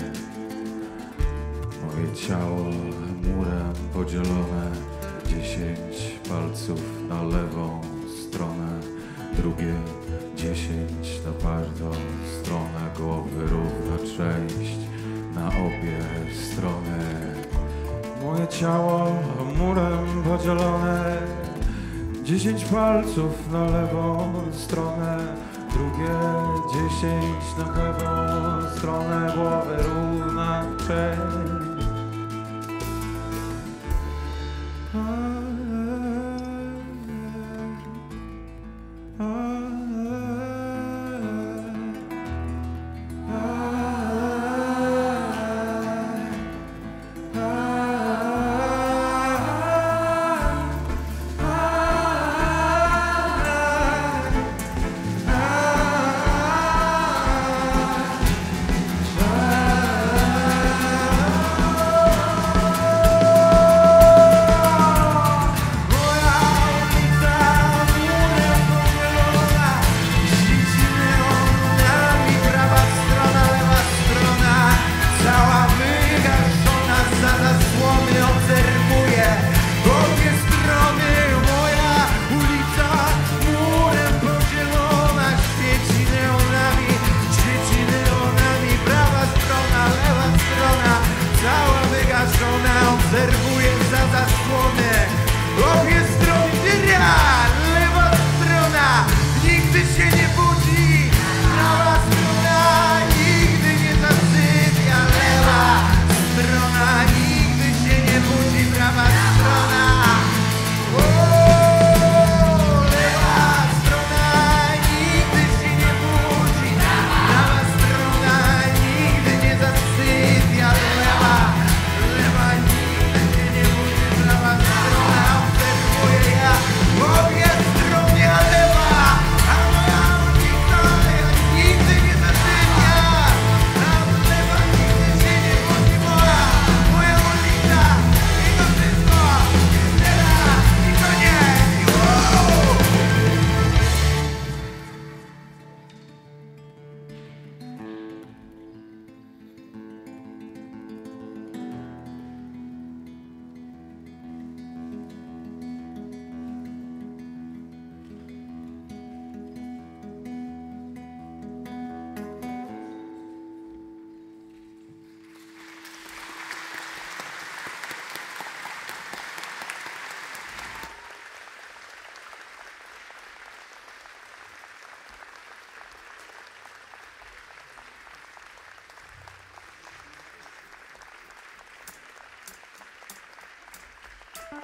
Speaker 10: moje ciało murem podzielone, 10 palców na lewą stronę, drugie 10 na każdą stronę głowy, równa część na obie strony. Moje ciało murem podzielone, 10 palców na lewą stronę, drugie 10 na prawą stronę głowy, równa część.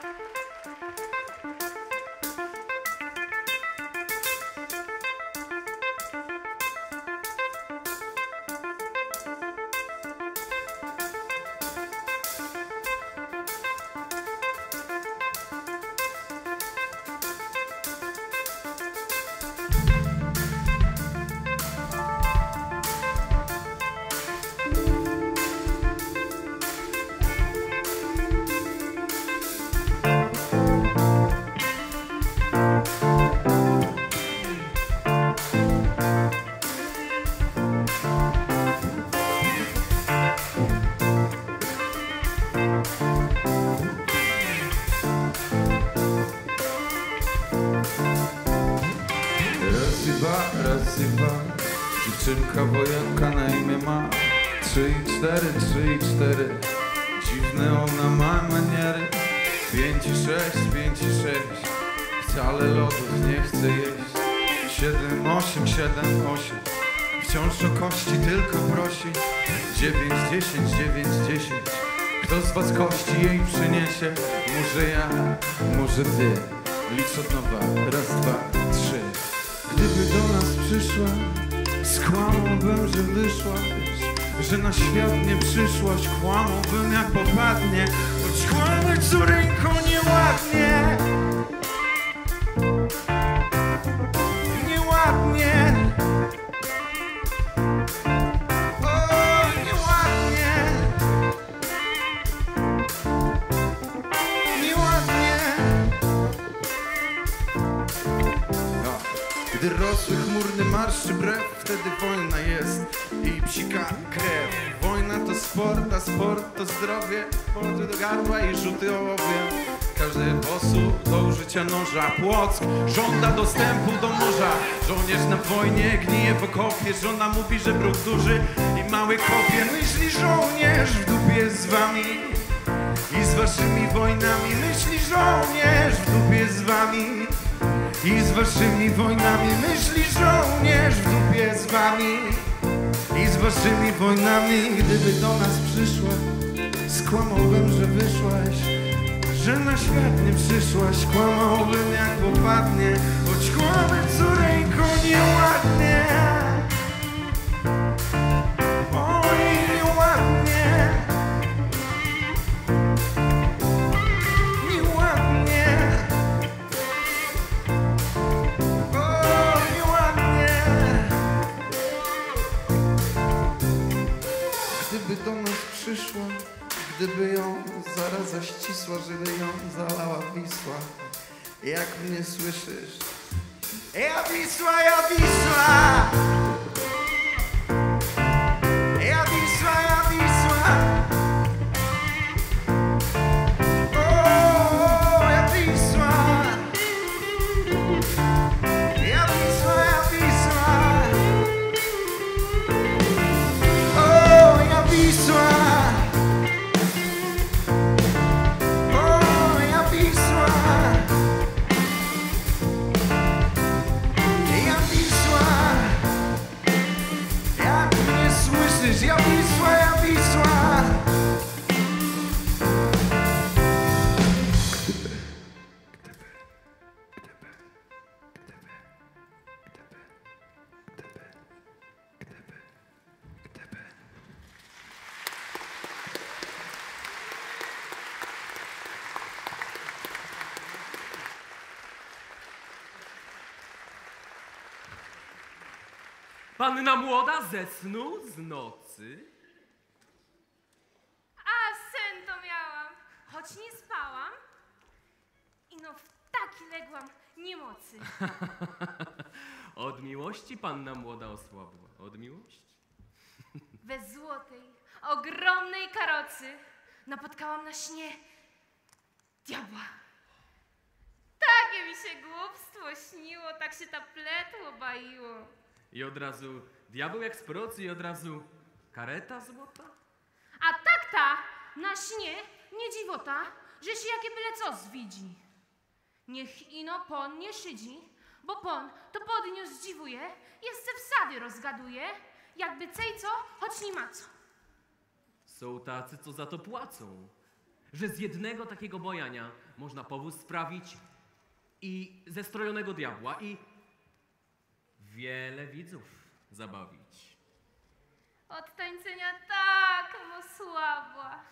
Speaker 10: Raz i dwa, dziewczynka wojenka na imię ma 3 i 4, 3 i 4. Dziwne ona ma maniery 5 i 6, 5 i 6. Wcale lodów nie chce jeść 7, 8, 7, 8. Wciąż o kości tylko prosi 9, 10, 9, 10. Kto z was kości jej przyniesie? Może ja, może ty. Licz od nowa, raz, dwa, trzy. Gdyby do nas przyszła, skłamałbym, że wyszłaś, że na świat nie przyszłaś. Kłamałbym jak popadnie, choć kłamać córeńko nieładnie. Nieładnie. O, nieładnie. Nieładnie. Gdy rosły chmurny marszczy brew, wtedy wojna jest i psika krew. Wojna to sport, a sport to zdrowie. Wody do gardła i rzuty ołowiem. Każdy posłuch do użycia noża. Płock żąda dostępu do morza. Żołnierz na wojnie gnije w okopie. Żona mówi, że bruk duży i mały kopie. Myśli żołnierz, w dupie z wami i z waszymi wojnami. Myśli żołnierz, w dupie z wami i z waszymi wojnami. Myśli żołnierz, w dupie z wami i z waszymi wojnami. Gdyby do nas przyszła, skłamałbym, że wyszłaś, że na świat nie przyszłaś. Kłamałbym jak popadnie, choć kłamę córeńko nieładnie. Oj, nieładnie. Nieładnie. Gdyby do nas przyszła, gdyby ją zaraza ścisła, żeby ją zalała Wisła. Jak mnie słyszysz? Ja Wisła, ja Wisła! Ja Wisła, ja Wisła! O, ja Wisła! Ja Wisła, ja Wisła! O, ja Wisła! O, ja Wisła! Ja Wisła! Jak mnie słyszysz? Ja Wisła, ja Wisła!
Speaker 7: Panna młoda ze snu z nocy.
Speaker 11: A sen to miałam, choć nie spałam. I no w taki ległam niemocy.
Speaker 7: Od miłości panna młoda osłabła. Od miłości?
Speaker 11: We złotej, ogromnej karocy napotkałam na śnie diabła. Takie mi się głupstwo śniło, tak się ta pletło baiło.
Speaker 7: I od razu diabeł jak z procy i od razu kareta złota?
Speaker 11: A tak ta na śnie nie dziwota, że się jakie byle co zwidzi. Niech ino pon nie szydzi, bo pon to podniósł zdziwuje, jeszcze wsady rozgaduje, jakby cej co, choć nie ma co.
Speaker 7: Są tacy, co za to płacą. że z jednego takiego bojania można powóz sprawić i ze strojonego diabła i wiele widzów zabawić.
Speaker 11: Od tańcenia tak osłabła.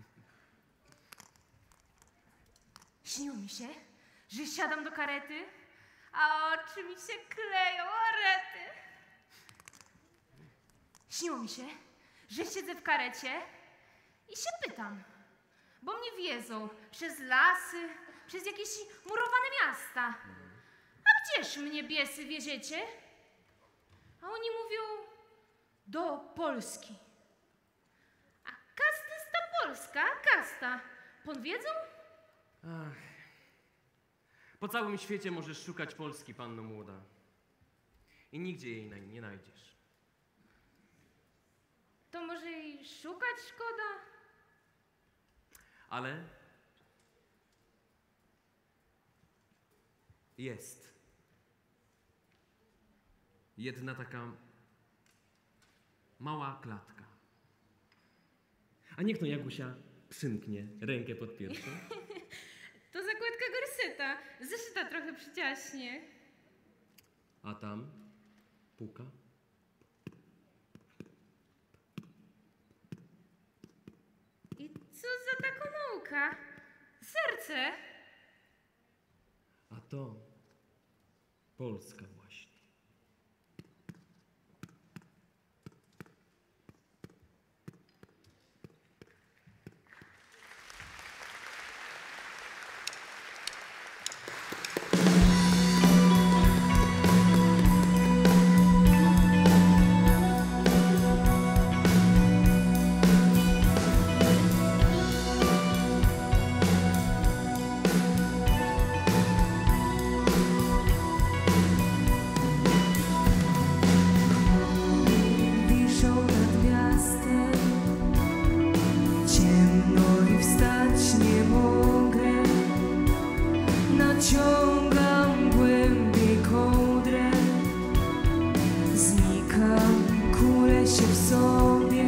Speaker 11: Śniło mi się, że siadam do karety, a oczy mi się kleją o rety. Śniło mi się, że siedzę w karecie i się pytam, bo mnie wiedzą przez lasy, przez jakieś murowane miasta. A gdzież mnie biesy wieziecie? A oni mówią, do Polski. A kasta jest ta polska, kasta. Pan wiedzą?
Speaker 7: Ach. Po całym świecie możesz szukać Polski, panno młoda. I nigdzie jej nie znajdziesz.
Speaker 11: To może jej szukać szkoda?
Speaker 7: Ale jest jedna taka mała klatka. A niech to Jagusia przymknie rękę pod piersią.
Speaker 11: To zakładka gorseta, zeszyta trochę przyciaśnie.
Speaker 7: A tam puka.
Speaker 11: I co za taka nauka? Serce.
Speaker 7: A to Polska właśnie.
Speaker 12: Naciągam głębiej kołdrę, znikam, kulę się w sobie.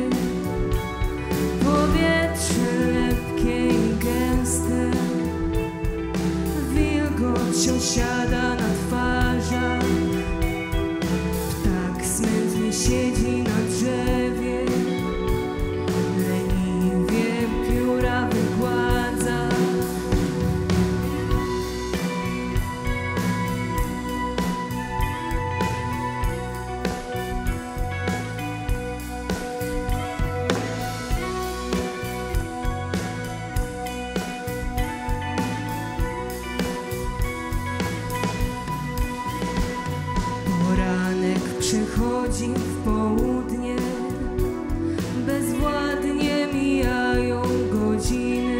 Speaker 12: Powietrze lepkie i gęste, wilgoć osiada na twarzach. Ptak smętnie siedzi na drzewie, leniwie pióra wygładza. Przechodzi w południe, bezwładnie mijają godziny.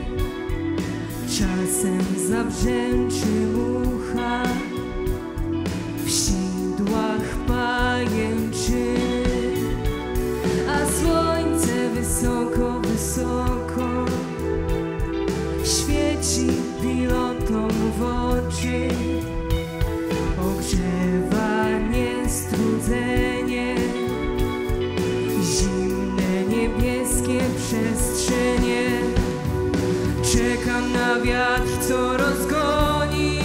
Speaker 12: Czasem zabrzęczy mucha, w sidłach pajęczyny, a słońce wysoko, wysoko świeci pilotom w oczy. Ogrzewa niestrudzenie, zimne niebieskie przestrzenie. Czekam na wiatr, co rozgoni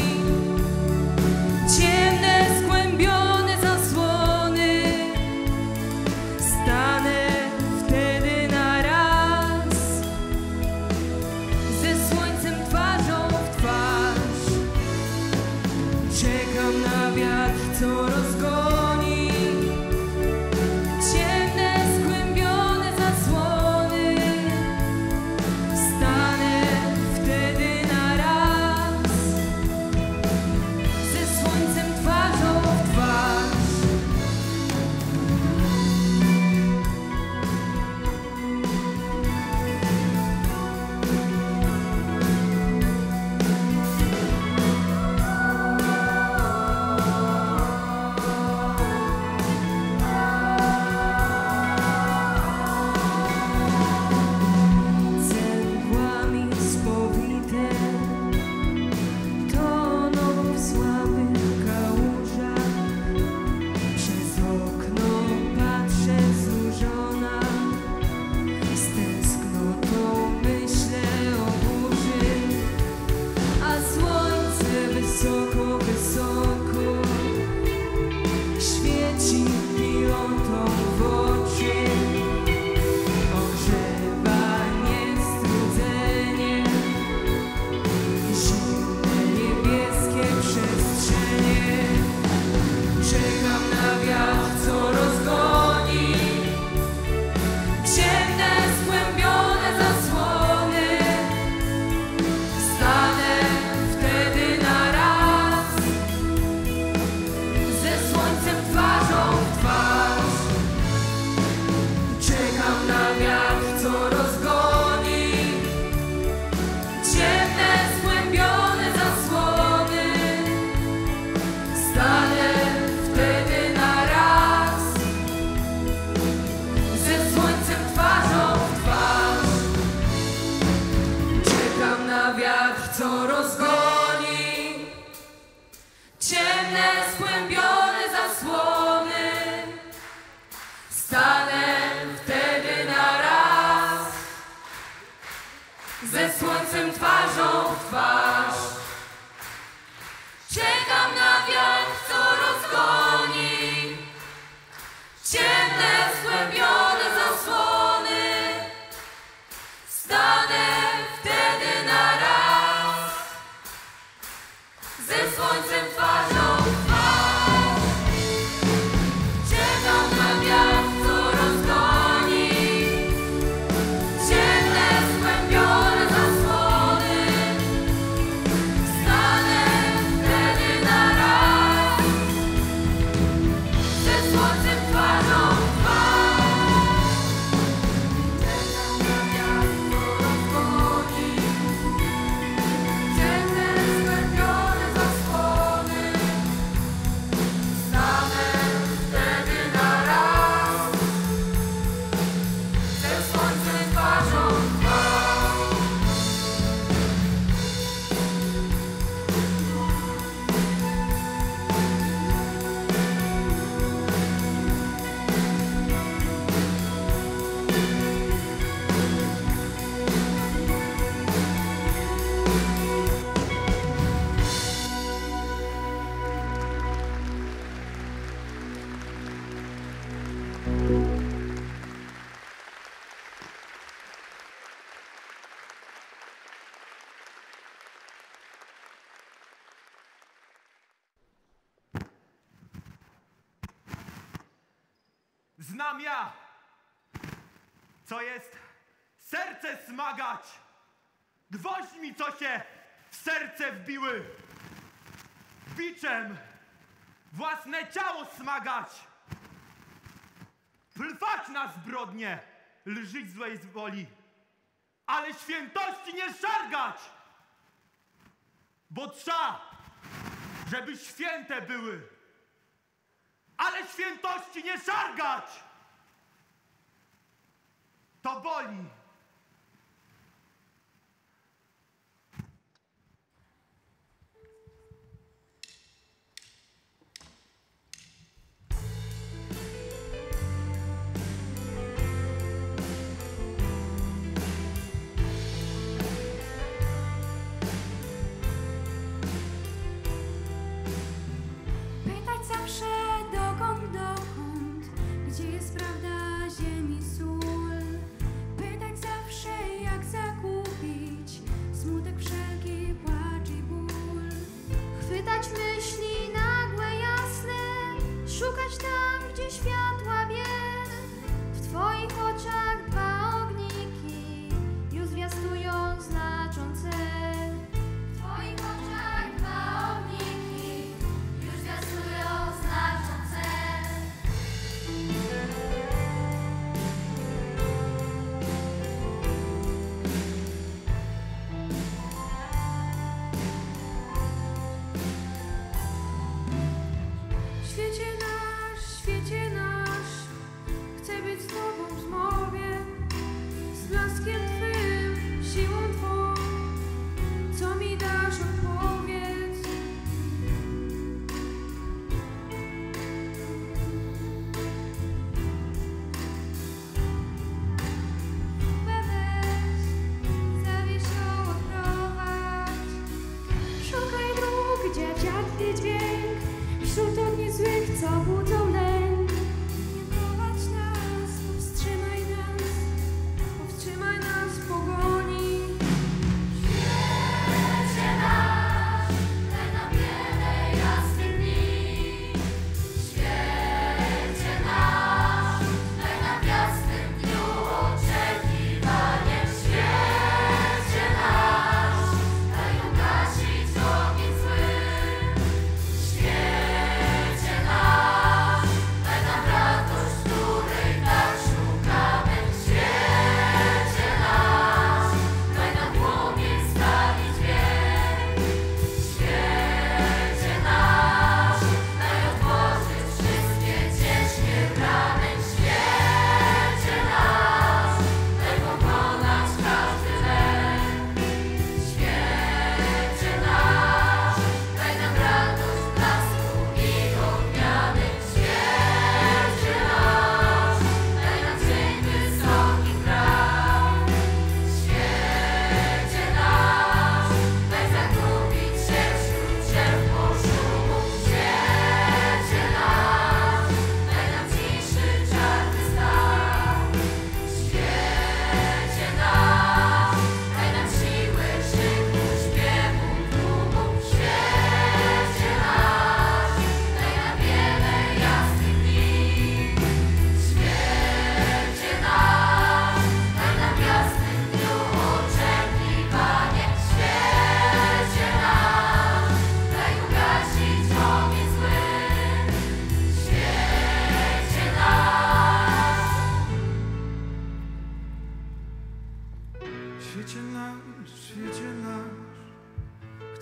Speaker 12: ciemne, skłębione zasłony. Stanę wtedy na raz ze słońcem twarzą w twarz. Czekam na wiatr, co rozgoni ciemne, skłębione zasłony. Stanę wtedy na raz słońcem twarzą w twarz. Czekam na wiatr, co rozgoni ciemne, skłębione zasłony. Stanę wtedy na raz ze słońcem twarzą w twarz. Czekam na wiatr, co rozgoni ciemne, skłębione zasłony. Stanę wtedy na raz ze słońcem twarzą w twarz. Czekam na wiatr, co rozgoni ciemne, skłębione zasłony. Stanę wtedy na raz ze słońcem twarzą w twarz.
Speaker 2: Znam ja, co jest serce smagać. Gwoźdźmi, co się w serce wbiły. Biczem własne ciało smagać. Plwać na zbrodnie, lżyć złej woli, ale świętości nie szargać. Bo trza, żeby święte były, ale świętości nie szargać! To boli.
Speaker 12: Pytać zawsze dokąd, gdzie jest prawda ziemi sól. Pytać zawsze jak zakupić smutek wszelki, płacz i ból. Chwytać myśli nagłe, jasne, szukać tam, gdzie światła biel. W twoich oczach dwa ogniki już zwiastują znaczące. W twoich oczach dwa ogniki już zwiastują znaczące. Świecie nasz, chcę być z tobą w zmowie, z blaskiem twym, siłą twą.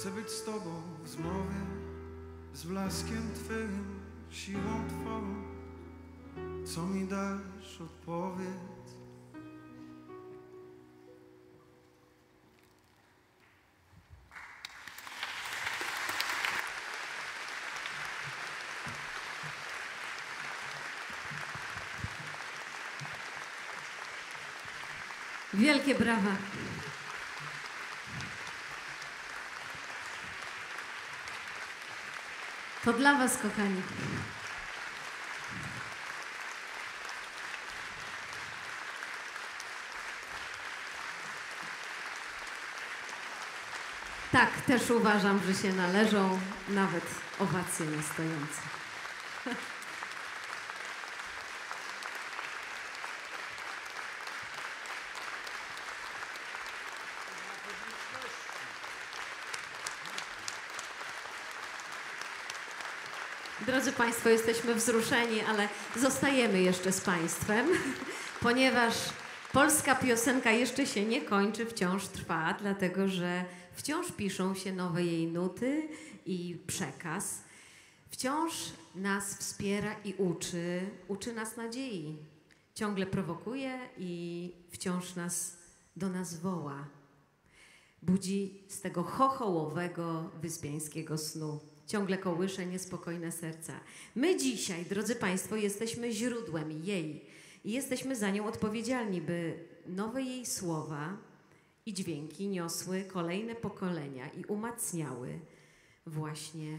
Speaker 10: Chcę być z tobą w zmowie, z blaskiem twym, siłą twą. Co mi dasz, odpowiedz.
Speaker 1: Wielkie brawa. To dla was, kochani. Tak, też uważam, że się należą nawet owacje na stojące. Drodzy Państwo, jesteśmy wzruszeni, ale zostajemy jeszcze z Państwem, ponieważ polska piosenka jeszcze się nie kończy, wciąż trwa, dlatego że wciąż piszą się nowe jej nuty i przekaz. Wciąż nas wspiera i uczy nas nadziei. Ciągle prowokuje i wciąż do nas woła. Budzi z tego chochołowego wyspiańskiego snu. Ciągle kołysze niespokojne serca. My dzisiaj, drodzy Państwo, jesteśmy źródłem jej i jesteśmy za nią odpowiedzialni, by nowe jej słowa i dźwięki niosły kolejne pokolenia i umacniały właśnie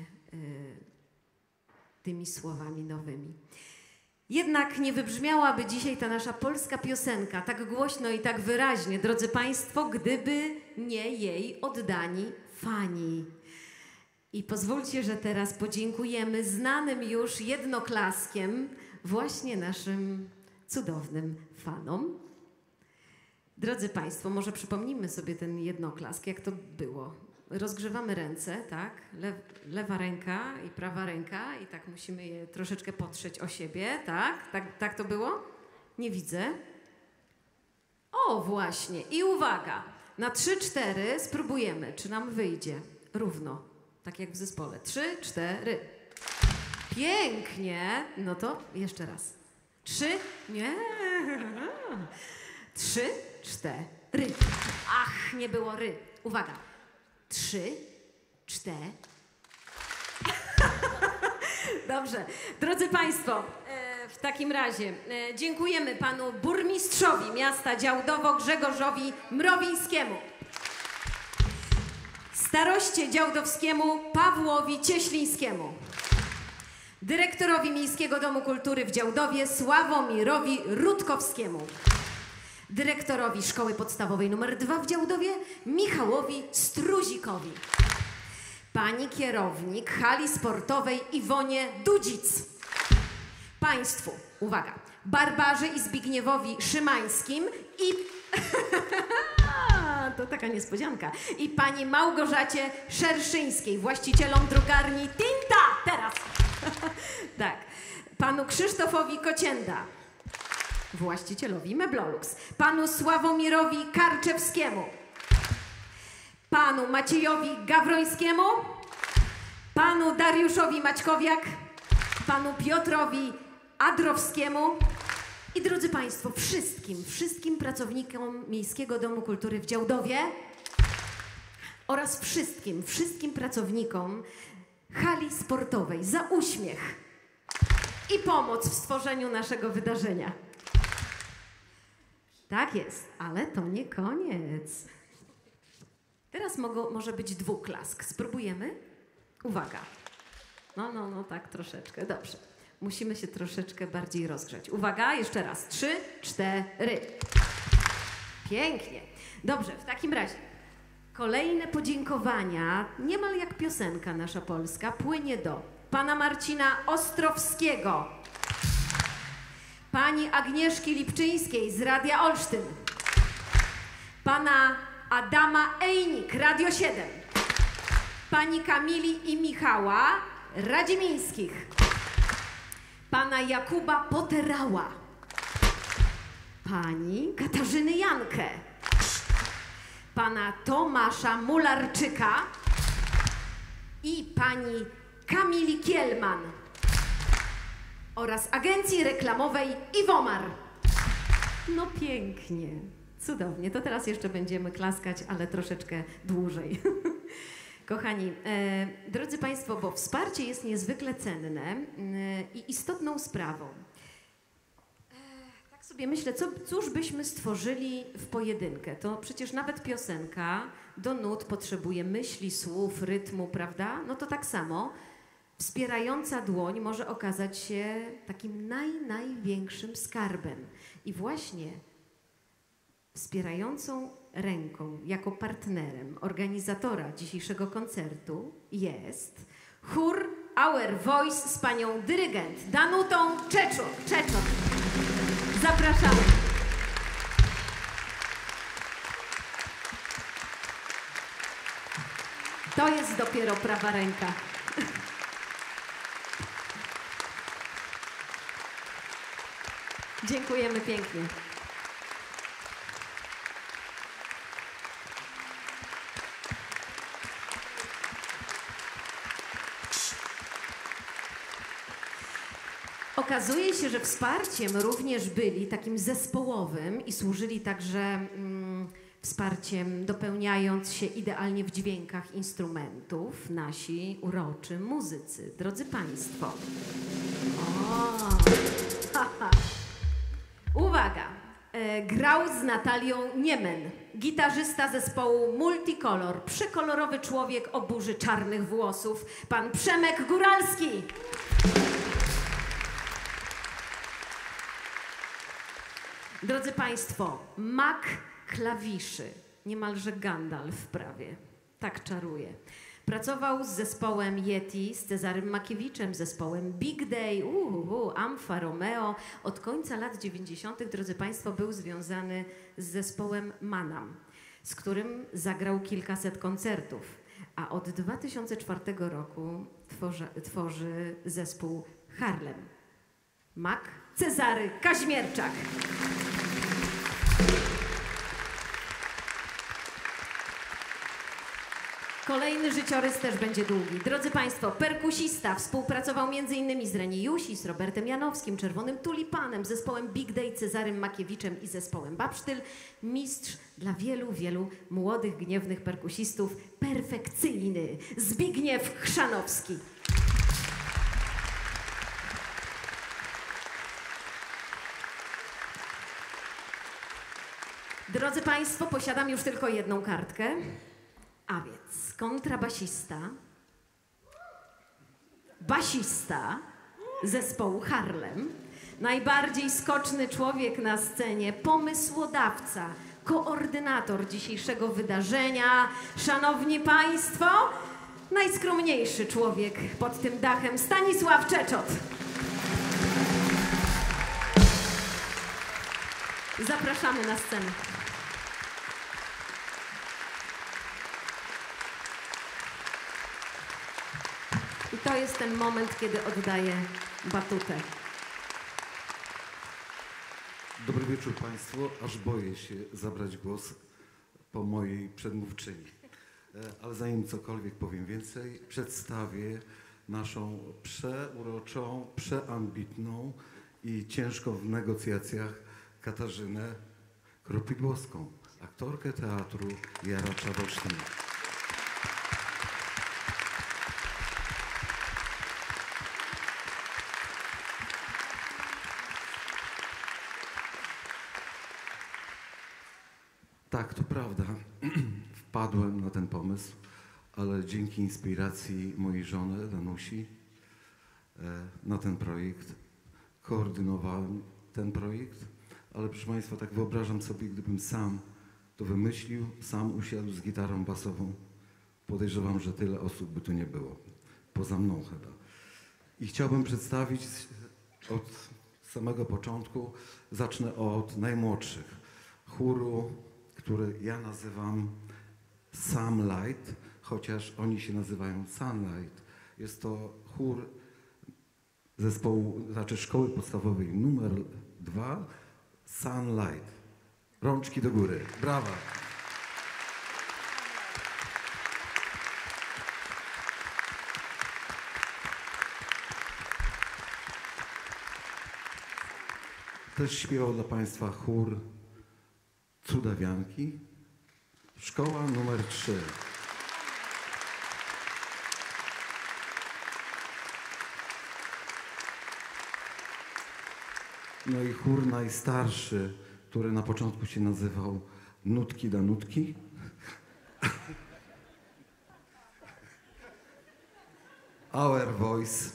Speaker 1: tymi słowami nowymi. Jednak nie wybrzmiałaby dzisiaj ta nasza polska piosenka tak głośno i tak wyraźnie, drodzy Państwo, gdyby nie jej oddani fani. I pozwólcie, że teraz podziękujemy znanym już jednoklaskiem właśnie naszym cudownym fanom. Drodzy Państwo, może przypomnijmy sobie ten jednoklask, jak to było. Rozgrzewamy ręce, tak? Lewa ręka i prawa ręka i tak musimy je troszeczkę potrzeć o siebie, tak? Tak to było? Nie widzę. O, właśnie. I uwaga, na 3-4 spróbujemy, czy nam wyjdzie równo. Tak jak w zespole. 3, 4. Pięknie. No to jeszcze raz. 3, nie. 3, 4. Ach, nie było ry. Uwaga. 3, 4. Dobrze. Drodzy Państwo, w takim razie dziękujemy panu burmistrzowi miasta Działdowo Grzegorzowi Mrowińskiemu. Staroście działdowskiemu Pawłowi Cieślińskiemu, dyrektorowi Miejskiego Domu Kultury w Działdowie Sławomirowi Rutkowskiemu, dyrektorowi Szkoły Podstawowej nr 2 w Działdowie Michałowi Struzikowi, pani kierownik hali sportowej Iwonie Dudzic, państwu, uwaga, Barbarze i Zbigniewowi Szymańskim i... To taka niespodzianka. I pani Małgorzacie Szerszyńskiej, właścicielom drukarni Tinta. Teraz. Tak. Panu Krzysztofowi Kocięda, właścicielowi Meblolux. Panu Sławomirowi Karczewskiemu. Panu Maciejowi Gawrońskiemu. Panu Dariuszowi Maćkowiak. Panu Piotrowi Adrowskiemu. I drodzy Państwo, wszystkim pracownikom Miejskiego Domu Kultury w Działdowie oraz wszystkim pracownikom hali sportowej za uśmiech i pomoc w stworzeniu naszego wydarzenia. Tak jest, ale to nie koniec. Teraz może być dwuklask. Spróbujemy? Uwaga. No, tak troszeczkę. Dobrze. Musimy się troszeczkę bardziej rozgrzać. Uwaga, jeszcze raz. 3, 4. Pięknie. Dobrze, w takim razie kolejne podziękowania, niemal jak piosenka nasza polska, płynie do pana Marcina Ostrowskiego, pani Agnieszki Lipczyńskiej z Radia Olsztyn, pana Adama Ejnik, Radio 7, pani Kamili i Michała Radzimińskich, pana Jakuba Poterała, pani Katarzyny Jankę, pana Tomasza Mularczyka, i pani Kamili Kielman oraz agencji reklamowej Iwomar. No pięknie, cudownie. To teraz jeszcze będziemy klaskać, ale troszeczkę dłużej. Kochani, drodzy Państwo, bo wsparcie jest niezwykle cenne i istotną sprawą. Tak sobie myślę, cóż byśmy stworzyli w pojedynkę? To przecież nawet piosenka do nut potrzebuje myśli, słów, rytmu, prawda? No to tak samo wspierająca dłoń może okazać się takim największym skarbem. I właśnie wspierającą ręką jako partnerem organizatora dzisiejszego koncertu jest chór Our Voice z panią dyrygent Danutą Czeczot. Zapraszamy. To jest dopiero prawa ręka. Dziękujemy pięknie. Okazuje się, że wsparciem również byli takim zespołowym i służyli także wsparciem, dopełniając się idealnie w dźwiękach instrumentów, nasi uroczy muzycy. Drodzy Państwo. Uwaga! Grał z Natalią Niemen, gitarzysta zespołu Multicolor, przekolorowy człowiek o burzy czarnych włosów, pan Przemek Góralski. Drodzy Państwo, mak klawiszy, niemalże Gandalf prawie, tak czaruje. Pracował z zespołem Yeti, z Cezarym Makiewiczem, zespołem Big Day, Alfa Romeo. Od końca lat 90., drodzy Państwo, był związany z zespołem Manam, z którym zagrał kilkaset koncertów. A od 2004 roku tworzy zespół Harlem. Mak Cezary Kaźmierczak. Kolejny życiorys też będzie długi. Drodzy Państwo, perkusista, współpracował m.in. z Reni Jusi, z Robertem Janowskim, Czerwonym Tulipanem, zespołem Big Day, Cezarym Makiewiczem i zespołem Babsztyl. Mistrz dla wielu młodych, gniewnych perkusistów, perfekcyjny Zbigniew Chrzanowski. Drodzy Państwo, posiadam już tylko jedną kartkę. A więc kontrabasista, basista zespołu Harlem, najbardziej skoczny człowiek na scenie, pomysłodawca, koordynator dzisiejszego wydarzenia. Szanowni Państwo, najskromniejszy człowiek pod tym dachem, Stanisław Czeczot. Zapraszamy na scenę. I to jest ten moment, kiedy oddaję batutę.
Speaker 13: Dobry wieczór Państwu. Aż boję się zabrać głos po mojej przedmówczyni. Ale zanim cokolwiek powiem więcej, przedstawię naszą przeuroczą, przeambitną i ciężko w negocjacjach Katarzynę Kropidłowską, aktorkę teatru Jaracza w Olsztynie. Tak, to prawda. Wpadłem na ten pomysł, ale dzięki inspiracji mojej żony, Danusi, na ten projekt. Koordynowałem ten projekt, ale proszę Państwa, tak wyobrażam sobie, gdybym sam to wymyślił, sam usiadł z gitarą basową. Podejrzewam, że tyle osób by tu nie było. Poza mną chyba. I chciałbym przedstawić od samego początku, zacznę od najmłodszych. Chóru, który ja nazywam Sunlight, chociaż oni się nazywają Sunlight. Jest to chór zespołu, znaczy szkoły podstawowej numer 2, Sunlight. Rączki do góry. Brawa. Też śpiewał dla Państwa chór Cudawianki, szkoła numer 3. No i chór najstarszy, który na początku się nazywał Nutki da Nutki. Our Voice.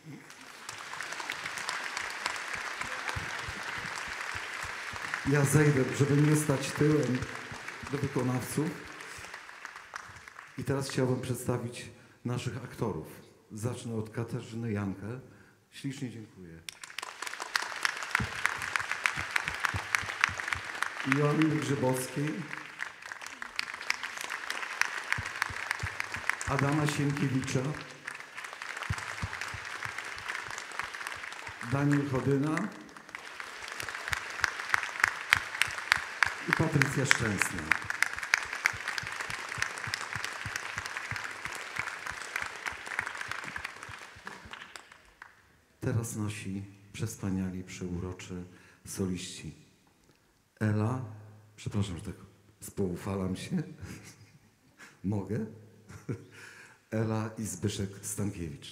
Speaker 13: Ja zejdę, żeby nie stać tyłem do wykonawców. I teraz chciałbym przedstawić naszych aktorów. Zacznę od Katarzyny Jankę. Ślicznie dziękuję. Joanny Grzybowskiej. Adama Sienkiewicza. Daniel Chodyna i Patrycja Szczęsna. Teraz nasi przespaniali, przeuroczy soliści. Ela, przepraszam, że tak spoufalam się. Mogę? Ela i Zbyszek Stankiewicz.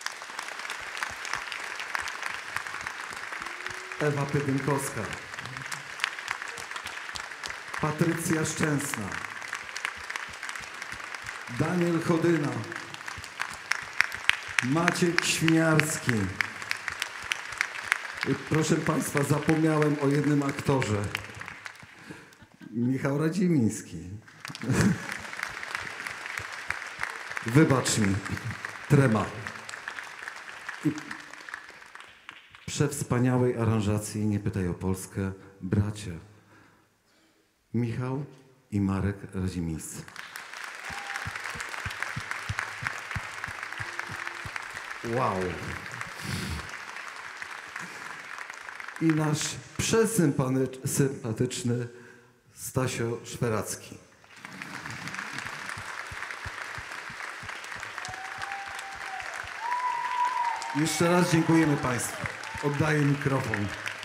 Speaker 13: Ewa Pydynkowska. Patrycja Szczęsna. Daniel Chodyna. Maciek Świniarski. I proszę Państwa, zapomniałem o jednym aktorze. Michał Radzimiński. Wybacz mi, trema. I przewspaniałej aranżacji Nie pytaj o Polskę, bracia Michał i Marek Radzimińscy. Wow. I nasz przesympatyczny Stasio Szperacki. Jeszcze raz dziękujemy Państwu. Oddaję mikrofon.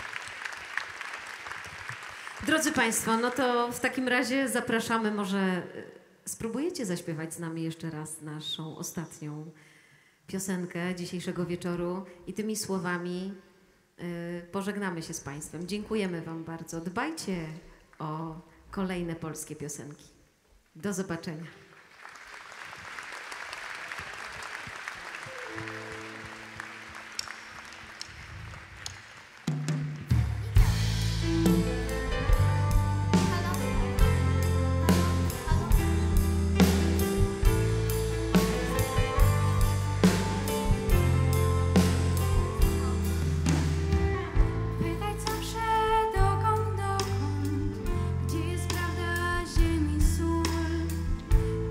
Speaker 1: Drodzy Państwo, no to w takim razie zapraszamy, może spróbujecie zaśpiewać z nami jeszcze raz naszą ostatnią piosenkę dzisiejszego wieczoru i tymi słowami pożegnamy się z Państwem. Dziękujemy Wam bardzo. Dbajcie o kolejne polskie piosenki. Do zobaczenia.
Speaker 12: Pytać zawsze dokąd, gdzie jest prawda ziemi sól.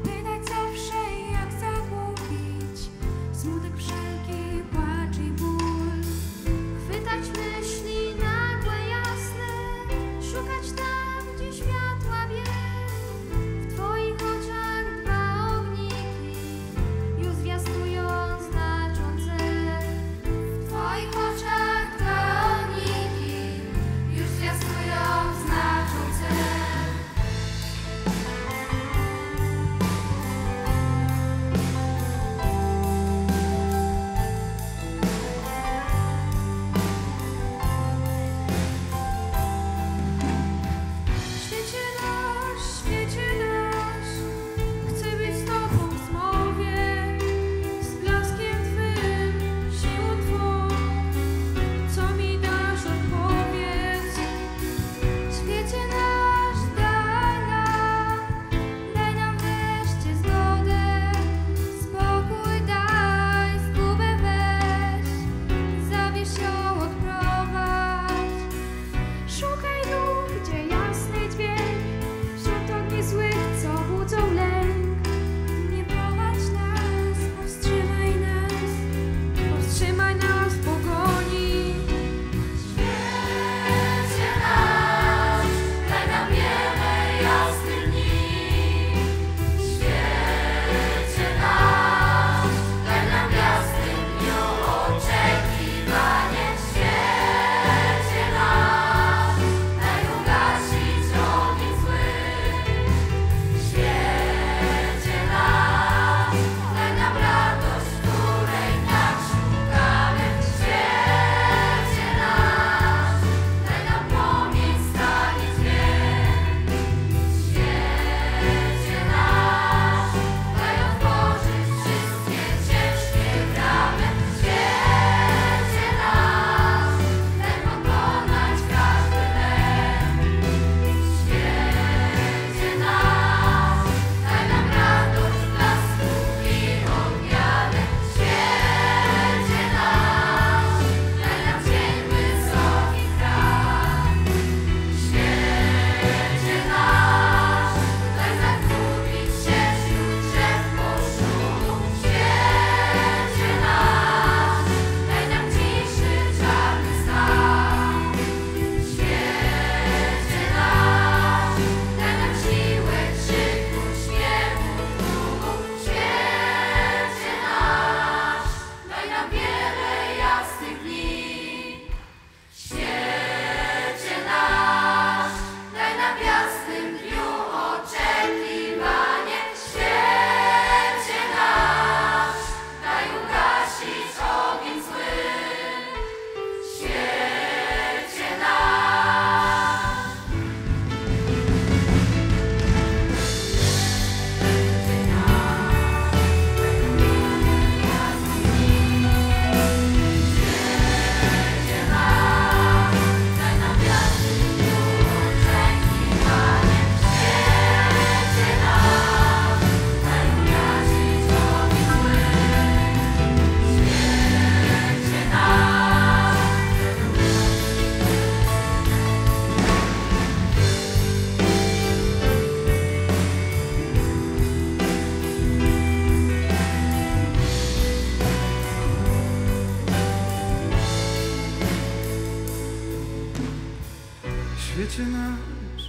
Speaker 10: Świecie nasz,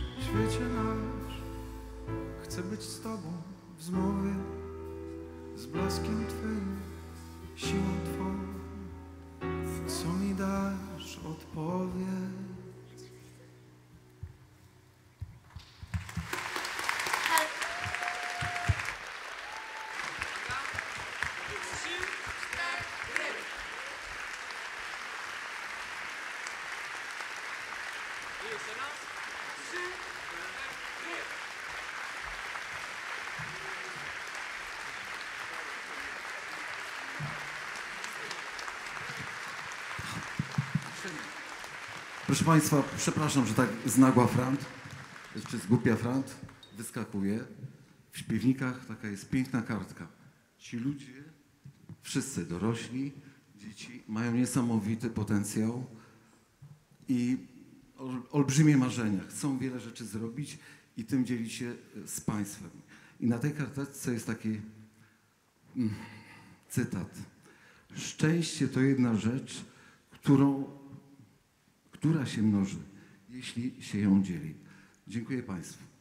Speaker 10: chcę być z Tobą w zmowie, z blaskiem Twym, siłą Twą. Co mi dasz, odpowiedź.
Speaker 13: Proszę Państwa, przepraszam, że tak znagła frant, czy zgłupia frant, wyskakuje. W śpiewnikach taka jest piękna kartka. Ci ludzie, wszyscy dorośli, dzieci, mają niesamowity potencjał i olbrzymie marzenia. Chcą wiele rzeczy zrobić i tym dzielić się z Państwem. I na tej karteczce jest taki cytat. Szczęście to jedna rzecz, która się mnoży, jeśli się ją dzieli. Dziękuję Państwu.